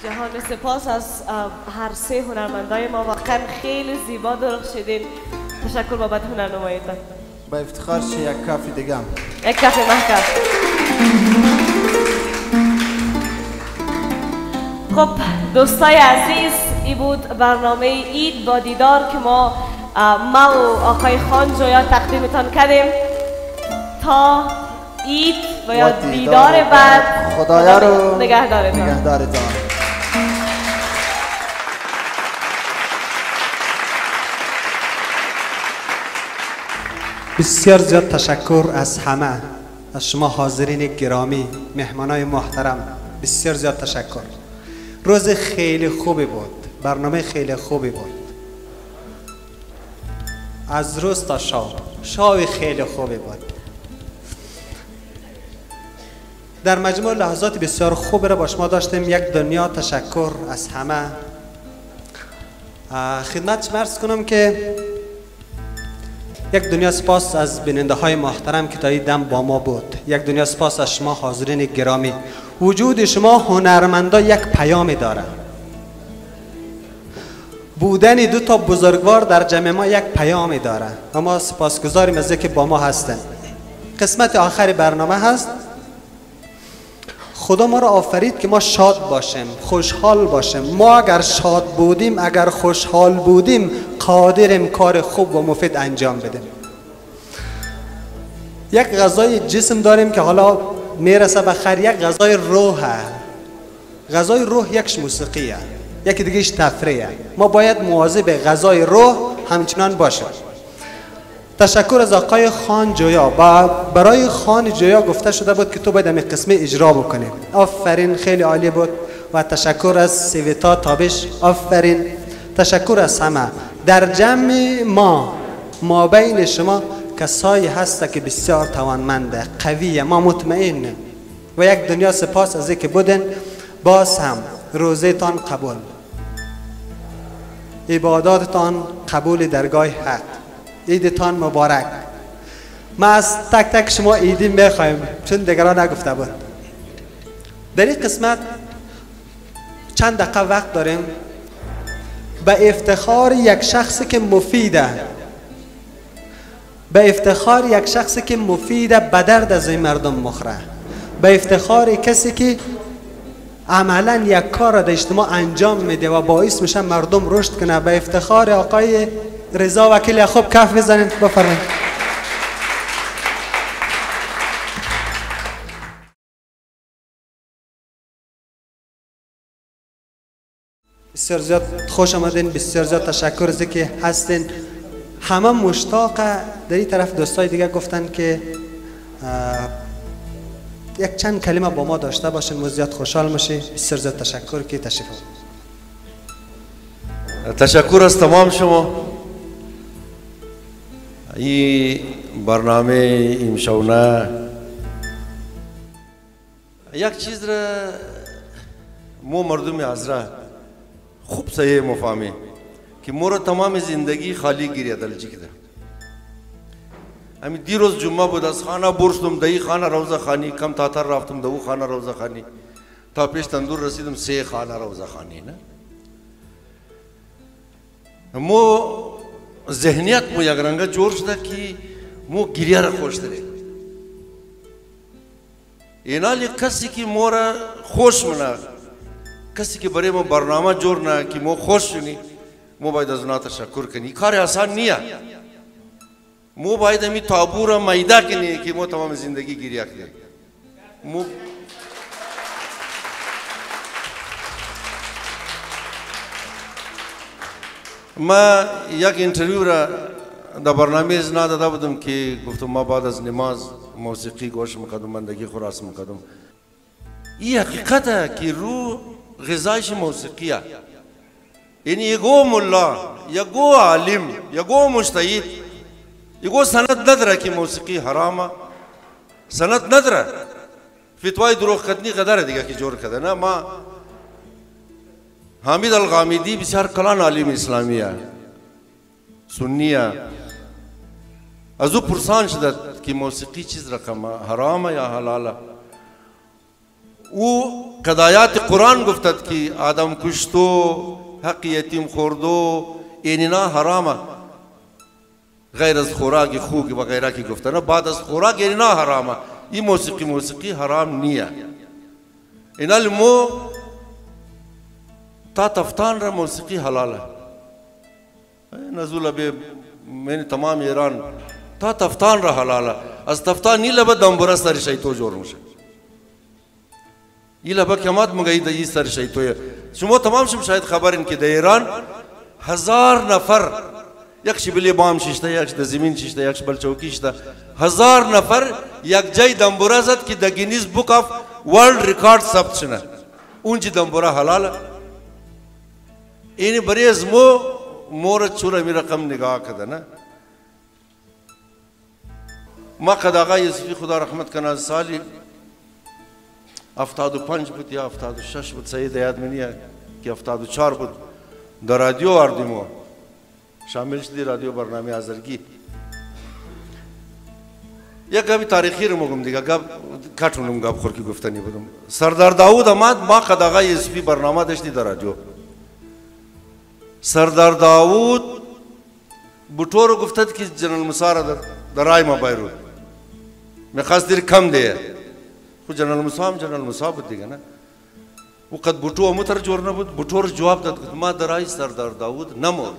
جهان سپاس از هر سه هنرمندای ما، واقعا خیلی زیبا درخشیدین. تشکر بابت هنرنماییتان. با افتخار چه یک کافی دیگه هم. یک کافی محکم. خب دوستای عزیز، این بود برنامه عید با دیدار که ما ما و آقای خان جویا تقدیمتان کردیم. تا عید و یا دیدار بعد، خدایا رو نگهدارتان. نگهدارتان. بسیار زیاد تشکر از همه، از شما حاضرین گرامی، مهمانای محترم، بسیار زیاد تشکر. روز خیلی خوبی بود، برنامه خیلی خوبی بود. از روز تا شب، شب خیلی خوبی بود. در مجموع لحظات بسیار خوب را با شما داشتیم. یک دنیا تشکر از همه. خدمت شما عرض کنم که یک دنیا سپاس از بیننده های محترم که تا این دم با ما بود. یک دنیا سپاس از شما حاضرین گرامی. وجود شما هنرمندا یک پیام داره. بودن دو تا بزرگوار در جمع ما یک پیام داره و ما سپاسگزاریم از اینکه با ما هستن. قسمت آخر برنامه هست. خدا ما را آفرید که ما شاد باشیم، خوشحال باشیم. ما اگر شاد بودیم، اگر خوشحال بودیم، قادریم کار خوب و مفید انجام بدیم. یک غذای جسم داریم که حالا میرسه به خیر، یک غذای روحه. غذای روح یکش موسیقیه، یکی دیگهش تفریحه. ما باید مواظب غذای روح همچنان باشیم. تشکر از آقای خان جویا. با برای خان جویا گفته شده بود که تو باید همین قسمه اجرا بکنی. آفرین، خیلی عالی بود. و تشکر از سویتا تابش. آفرین. تشکر از همه. در جمع ما ما بین شما کسایی هست که بسیار توانمنده، قویه، ما مطمئن. و یک دنیا سپاس از اینکه بودن. باز هم روزتان قبول، عباداتتان قبول درگاه حق. عیدتان مبارک. ما از تک تک شما عیدی میخوایم چون دیگران نگفته بود. در این قسمت چند دقیقه وقت داریم. به افتخار یک شخصی که مفیده، به افتخار یک شخصی که مفیده، به درد از این مردم مخوره. به افتخار کسی که عملا یک کار را در اجتماع انجام میده و باعث میشه مردم رشد کنه. به افتخار آقای رضا وکیل. خوب کف بزنید. بفرمایید. بسیار زیاد خوش آمدین. بسیار زیاد تشکر از اینکه هستین. همه مشتاق. در این طرف دوستای دیگه گفتن که یک چند کلمه با ما داشته باشین، ما زیاد خوشحال میشیم. بسیار زیاد تشکر که تشریف آوردید. تشکر از تمام شما. این برنامه امشونه یک چیز را مو مردم عذرا خوب صحیح مفهمی که مورا تمام زندگی خالی گیری دلچی کده. همین دیروز جمعه بود، از خانه برستم دایی خانه روزه خانی، کم تاتر رفتم دو خانه روزه خانی، تا پیش تندور رسیدم سه خانه روزه خانی. نه مو ذهنیت مو یک رنگه جور شده که مو گریه را خوش داره. اینالی کسی که مو را خوش منه، کسی که برای ما برنامه جور نه که مو خوش شنی، مو باید از اونا تشکر کنی. کار آسان نیه. مو باید همی تابو را میده کنی که مو تمام زندگی گریه کنی. مو ما یک انترویو را در برنامه از ناداده بودم که گفتم ما بعد از نماز موسیقی گوش میکردم، بندگی خراس میکردم. این حقیقته که رو غذایش موسیقیه. یعنی یگو ملا، یگو عالم، یگو مجتهد، یگو سند نداره که موسیقی حرامه. سند نداره. فتوای دروغ کردنی قدره دیگه که جور کرده. نه ما حامد الغامدی بسیار کلان عالم اسلامیه، سنیه. از او پرسان شده که موسیقی چیز رقمه، حرامه یا حلاله. او قضایات قرآن گفتد که آدم کشتو، حق یتیم خوردو، اینینا حرامه غیر از خوراک خوک و غیره که گفتن. بعد از خوراک اینینا حرامه. این موسیقی موسیقی حرام نیه. اینا المو تا تفتان را موسیقی حلاله. نزول به من تمام ایران تا تفتان را حلاله. از تفتان نی لبه دنبوره سر شیطو جور میشه. این لبه کمات مگهی ده این سر شیطویه. شما تمام شم شاید خبرین که در ایران هزار نفر یکش بلی بام شیشته، یکش در زمین شیشته، یکش بل چوکی شیشته، هزار نفر یک جای دنبوره زد که در گینیز بوک آف ورلد ریکارد ثبت شنه. اونجی دنبوره حلاله. اینی برای از مو مورد چورا می رقم نگاه کده نه. ما قد آقا یوسفی خدا رحمت کنه از سالی افتاد و پنج بود یا افتاد و شش بود سعید یاد منیه که افتاد و چار بود در رادیو آردیمو شامل شدی رادیو برنامه آزرگی. یک گاوی تاریخی رو مگم دیگه گاب کاتونم گاب خورکی گفتنی بودم. سردار داوود آمد ما قد آقا یوسفی برنامه داشتی در رادیو. سردار داوود بوتو رو گفتد که جنرال موسی را در رای ما بایرود. میخواست دیر کم دیه. خود جنرال موسی هم جنرال موسی بود دیگه نه. و قد بوتو همو تر جور نبود. بوتو رو جواب داد ما در رای سردار داوود نمورد.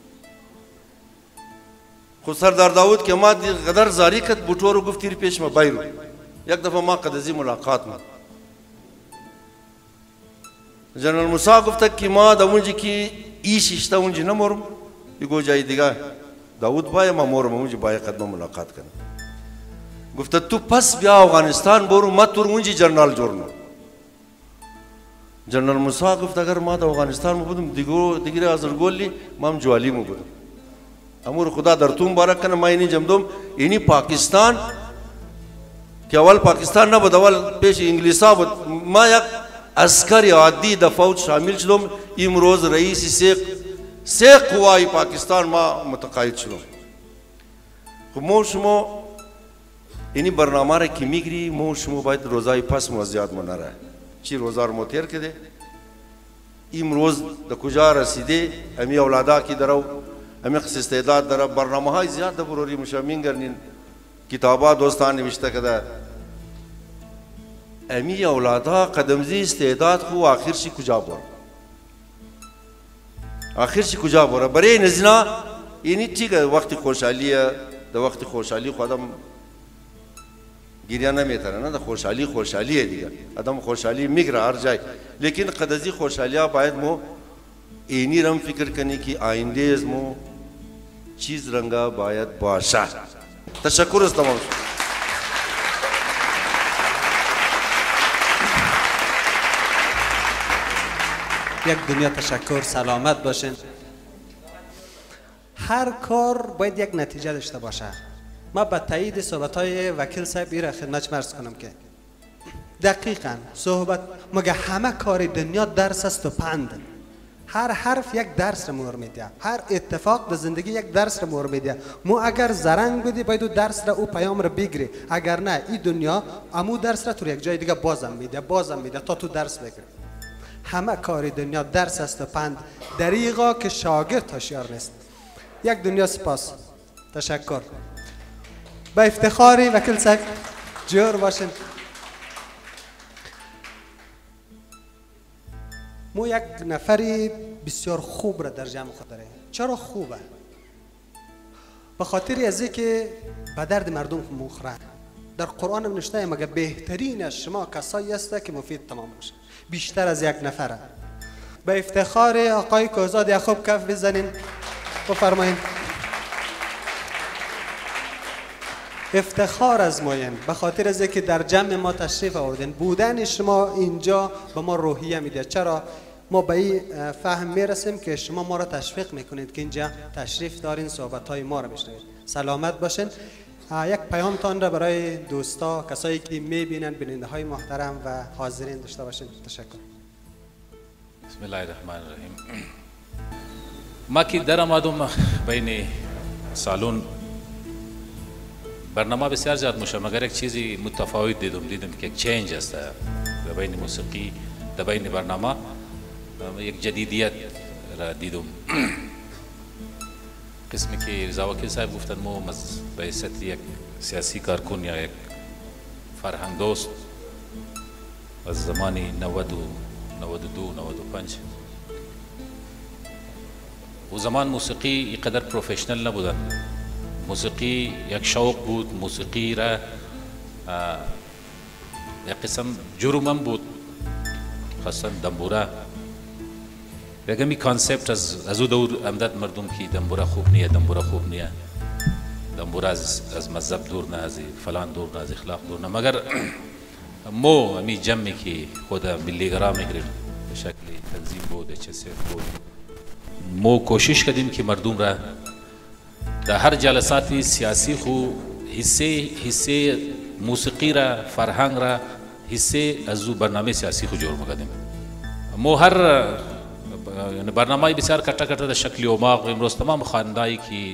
خود سردار داوود که ما قدر زاری کد بوتو رو گفت تیر پیش ما بایرود. یک دفعه ما قد ازی ملاقات ما. جنرال موسی گفت که ما در اونجی که ایش اشتا اونجی نمورم بگو جای دیگه داود بای ما مورم اونجی بای قدم ملاقات کنم. گفت تو پس بیا افغانستان برو ما تور اونجی جنرال جورنو. جنرال موسی گفت اگر ما در افغانستان مو بودم دیگو دیگری آزرگولی ما هم جوالی مو بودم. امور خدا در تو مبارک کنه. ما اینی جمدم اینی پاکستان که اول پاکستان نبود اول پیش انگلیسا بود. ما یک عسکری عادی در فوج شامل شدم. امروز رئیس سه سه قوای پاکستان ما متقاعد شدم. خب مو شما اینی برنامه را که میگیری مو شما باید روزای پس موزیات مناره چی روزا رو متیر کده. امروز در کجا رسیده امی اولادا کی درو امی خص استعداد در برنامه های زیاد در بروری مشامین گرنین کتابا دوستان نوشته کده. امی اولادا قدمزی استعداد خو آخر شی کجا بر آخر شی کجا بره برای نزنا اینی چیه وقتی خوشحالیه در وقتی خوشحالی خودم گریه نمیتونه نه در خوشحالی خوشحالیه دیگه آدم خوشحالی میگره هر جای لیکن قدزی خوشحالیا باید مو اینی رم فکر کنی که آینده از مو چیز رنگا باید باشه. تشکر از تمام یک دنیا تشکر. سلامت باشین. هر کار باید یک نتیجه داشته باشه. ما به تایید صحبت های وکیل صاحب ایره خدمت مرز کنم که دقیقا صحبت مگه همه کار دنیا درس است و پند. هر حرف یک درس رو مور میده. هر اتفاق در زندگی یک درس رو مور میده. مو اگر زرنگ بودی باید او درس را او پیام را بگیری. اگر نه این دنیا امو درس را تو یک جای دیگه بازم میده بازم میده تا تو درس بگیری. همه کار دنیا درس است و پند. دریغا که شاگرد هوشیار نیست. یک دنیا سپاس. تشکر. با افتخاری وکیل صاحب جور باشین. مو یک نفری بسیار خوب را در جمع خود داره. چرا خوبه؟ به خاطر از که به درد مردم مخوره. در قرآن هم نوشته مگه بهترین از شما کسایی است که مفید تمام باشه. بیشتر از یک نفره. به افتخار آقای کوزاد یعقوب کف بزنین. بفرمایید. افتخار از ماین به خاطر از که در جمع ما تشریف آوردین. بودن شما اینجا به ما روحیه میده. چرا؟ ما به این فهم میرسیم که شما ما را تشویق میکنید که اینجا تشریف دارین صحبت های ما را بشنوید. سلامت باشین. یک پیامتان را برای دوستا کسایی که میبینن بیننده های محترم و حاضرین داشته باشین. تشکر. بسم الله الرحمن الرحیم. ما که در آمدم بین سالون برنامه بسیار زیاد میشه مگر یک چیزی متفاوت دیدم دیدم که یک چینج است. در بین موسیقی در بین برنامه یک جدیدیت را دیدم. قسمی که رضا وکیل صاحب گفتن ما به حیثیت یک سیاسی کارکن یا یک فرهنگ دوست از زمانی نود و نود و دو نود و پنج و زمان موسیقی اینقدر پروفشنل نبودن. موسیقی یک شوق بود، موسیقی را یک قسم جرمم بود، خاصا دنبوره. بگم این کانسپت از از او دور امداد مردم کی دنبوره خوب نیه، دنبوره خوب نیه، دنبوره از از مذهب دور نه، از فلان دور نه، از اخلاق دور نه. مگر مو امی جمعی که خود ملیگرا میگریم به شکل تنظیم بود، چه بود، مو کوشش کردیم که مردم را در هر جلسات سیاسی خو حصه حصه موسیقی را، فرهنگ را حصه از او برنامه سیاسی خو جور مقدم. مو هر برنامه بسیار کتا کتا در شکل اوماق امروز تمام خاندایی که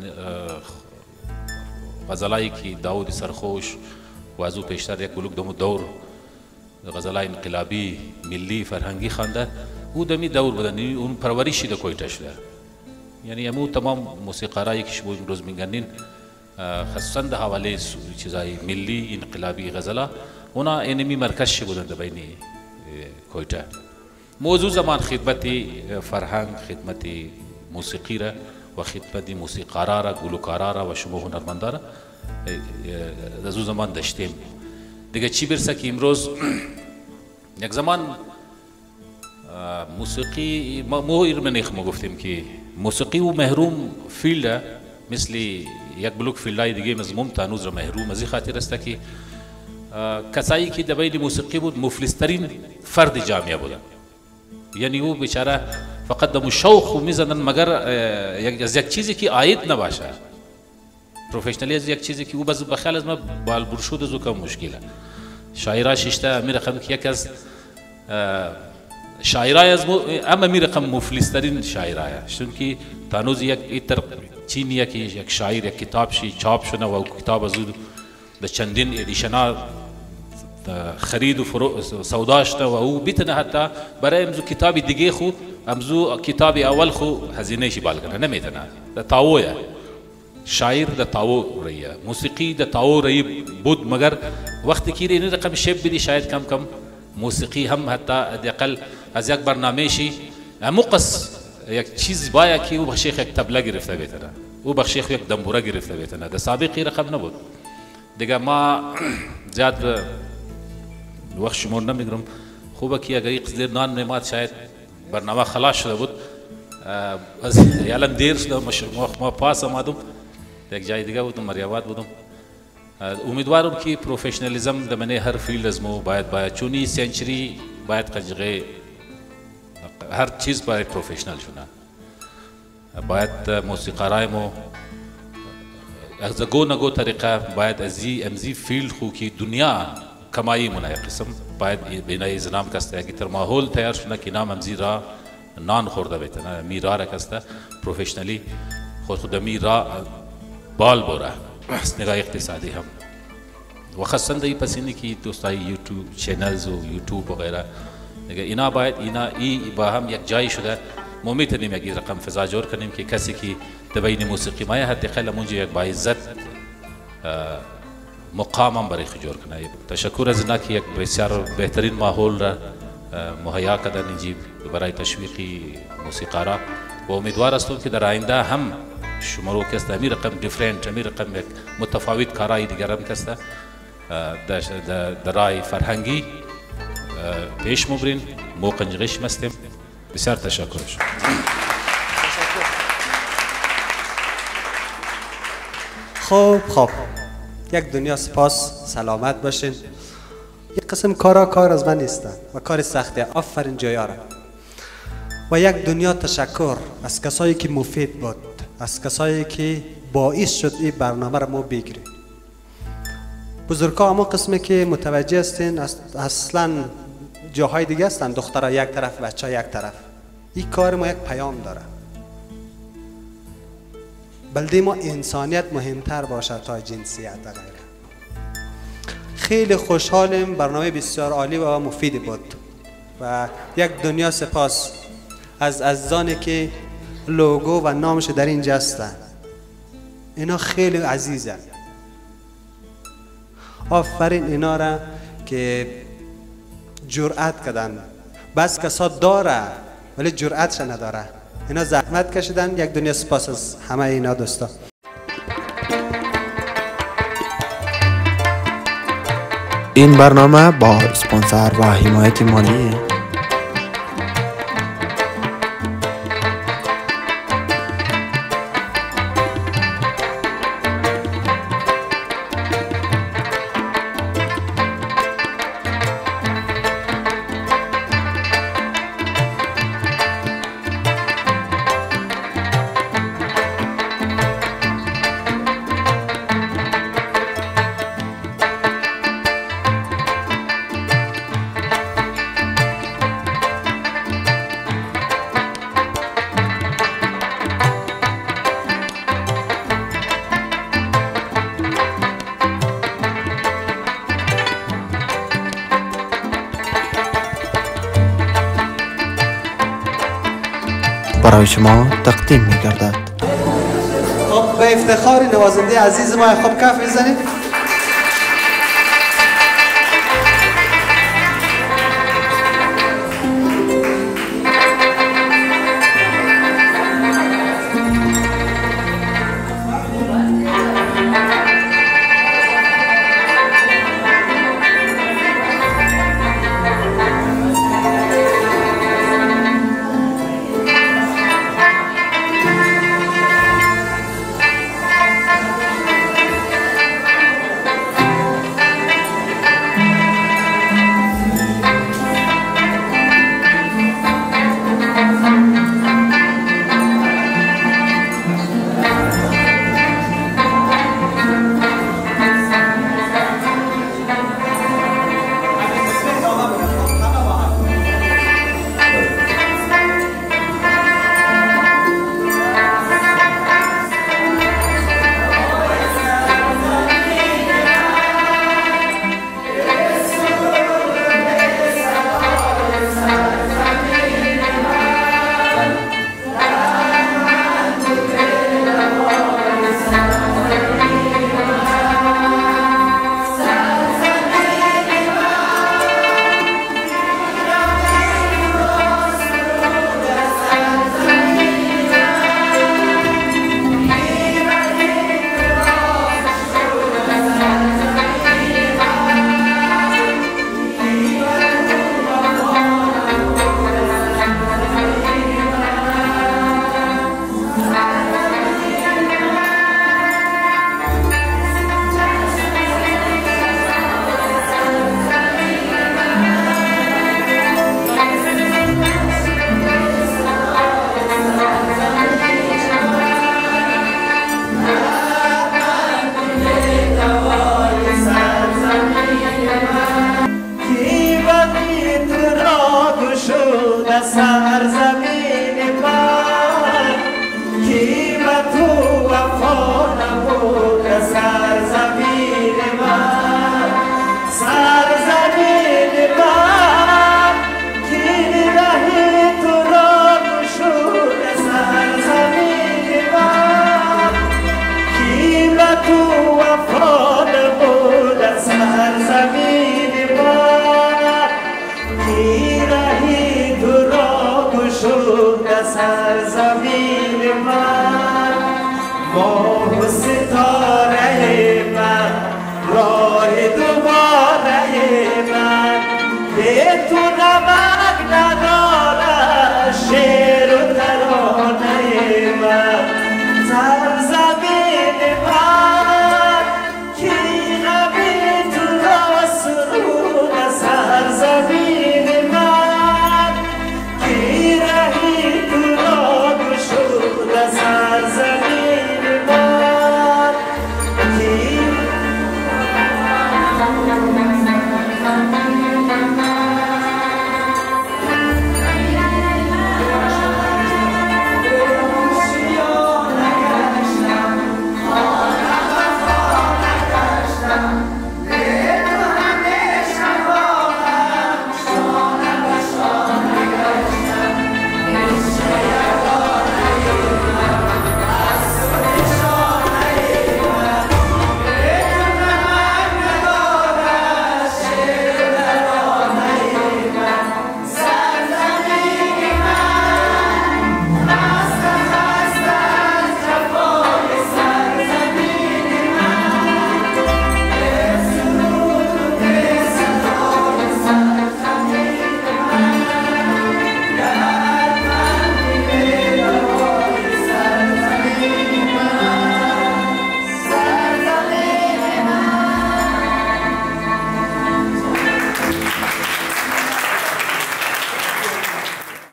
غزلایی که داود سرخوش و از او پیشتر یک بلوک دمو دور غزلای انقلابی ملی فرهنگی خانده او دمی دور بودن، اون پروریشی در کویته شده. یعنی امو تمام موسیقارایی که شما امروز میگنین خصوصا در حواله چیزای ملی انقلابی غزلا اونا اینمی مرکزشی بودن در بین کویته. موضوع زمان خدمت فرهنگ، خدمت موسیقی را و خدمت موسیقارا را، گلوکارا را و شما هنرمندا را از او زمان داشتیم. دیگه چی برسه که امروز یک زمان موسیقی ما مو ایرمنیخ ما گفتیم که موسیقی و محروم فیلد مثل یک بلوک فیلدهای دیگه مزموم تانوز را محروم از این خاطر است که کسایی که در بین موسیقی بود مفلس‌ترین فرد جامعه بودن. یعنی او بیچاره فقط دمو شوق میزنن مگر از یک چیزی که عاید نباشه، پروفشنالی از یک چیزی که او بس بخیال از ما بال برشود از او کم مشکله. شاعرها ششته می رقم که یک از شاعرای از اما می رقم مفلس‌ترین شاعرای، چون که تانوز یک ایتر چینیه که یک شاعر یک کتاب شی چاپ شده و کتاب از او به چندین ادیشن‌ها خرید و فرو سوداشته و او بیتنه حتی برای امزو کتابی دیگه خو امزو کتابی اول خو هزینه شی بال کنه نمیتونه. ده تاویه شاعر ده تاو رایه، موسیقی ده تاو رایی بود، مگر وقتی که این رقم شب بدی شاید کم کم موسیقی هم حتی اقل از یک برنامه شی مقص یک چیز باید که او بخشیخ یک تبله گرفته بیتنه، او بخشیخ یک دنبوره گرفته بیتنه. ده سابقی رقم نبود دیگه. ما زیاد وقت شمار نمیگرم. خوبه که اگر یک زیر نان نماد شاید برنامه خلاص شده بود. از یالم دیر شده ما پاس آمدم یک جای دیگه بودم، مریوات بودم. امیدوارم که پروفشنالیزم در من هر فیلد از ما باید باید چونی سنچری باید قجقه هر چیز باید پروفشنال شونه. باید موسیقارای ما از گو نگو طریقه باید از این امزی فیلد خو که دنیا کمایی منای قسم باید بینای زنام کسته اگه تر ماحول تیار شونه که نام امزی را نان خورده بیتنه میرا را کسته پروفشنالی خود خود میرا بال بوره از نگاه اقتصادی هم و خاصا دی پسینی که دوستای یوتیوب چینلز و یوتیوب و غیره دیگه اینا باید اینا ای با هم یک جایی شده ما میتونیم یک رقم فضا جور کنیم که کسی که در بین موسیقی مایه حداقل منجا یک با عزت مقامم برای خجور کنه. تشکر از اینا که یک بسیار بهترین ماحول را مهیا کردن اینجی برای تشویقی موسیقارا و امیدوار هستم که در آینده هم شما رو کسته امی رقم دیفرنت امی رقم یک متفاوت کارهای دیگر هم کسته در رای فرهنگی پیش مبرین مو قنجغش مستیم. بسیار تشکر شما. خب خب یک دنیا سپاس سلامت باشین. یک قسم کارا کار از من نیستن و کار سخته. آفرین جایارم و یک دنیا تشکر از کسایی که مفید بود، از کسایی که باعث شد این برنامه را ما بگیریم. بزرگا اما قسمی که متوجه هستین اصلا جاهای دیگه هستن، دخترها یک طرف بچه یک طرف. این کار ما یک پیام داره. بلده ما انسانیت مهمتر باشه تا جنسیت و غیره. خیلی خوشحالم. برنامه بسیار عالی و مفیدی بود و یک دنیا سپاس از عزیزانی که لوگو و نامش در اینجا هستند. اینا خیلی عزیزن. آفرین اینا را که جرأت کردن. بس کسا داره ولی جرأتش نداره. اینا زحمت کشیدن. یک دنیا سپاس از همه اینا دوستا. این برنامه با اسپانسر و حمایت مالی برای شما تقدیم می گردد. خب به افتخار نوازنده عزیز ما خب کف بزنید.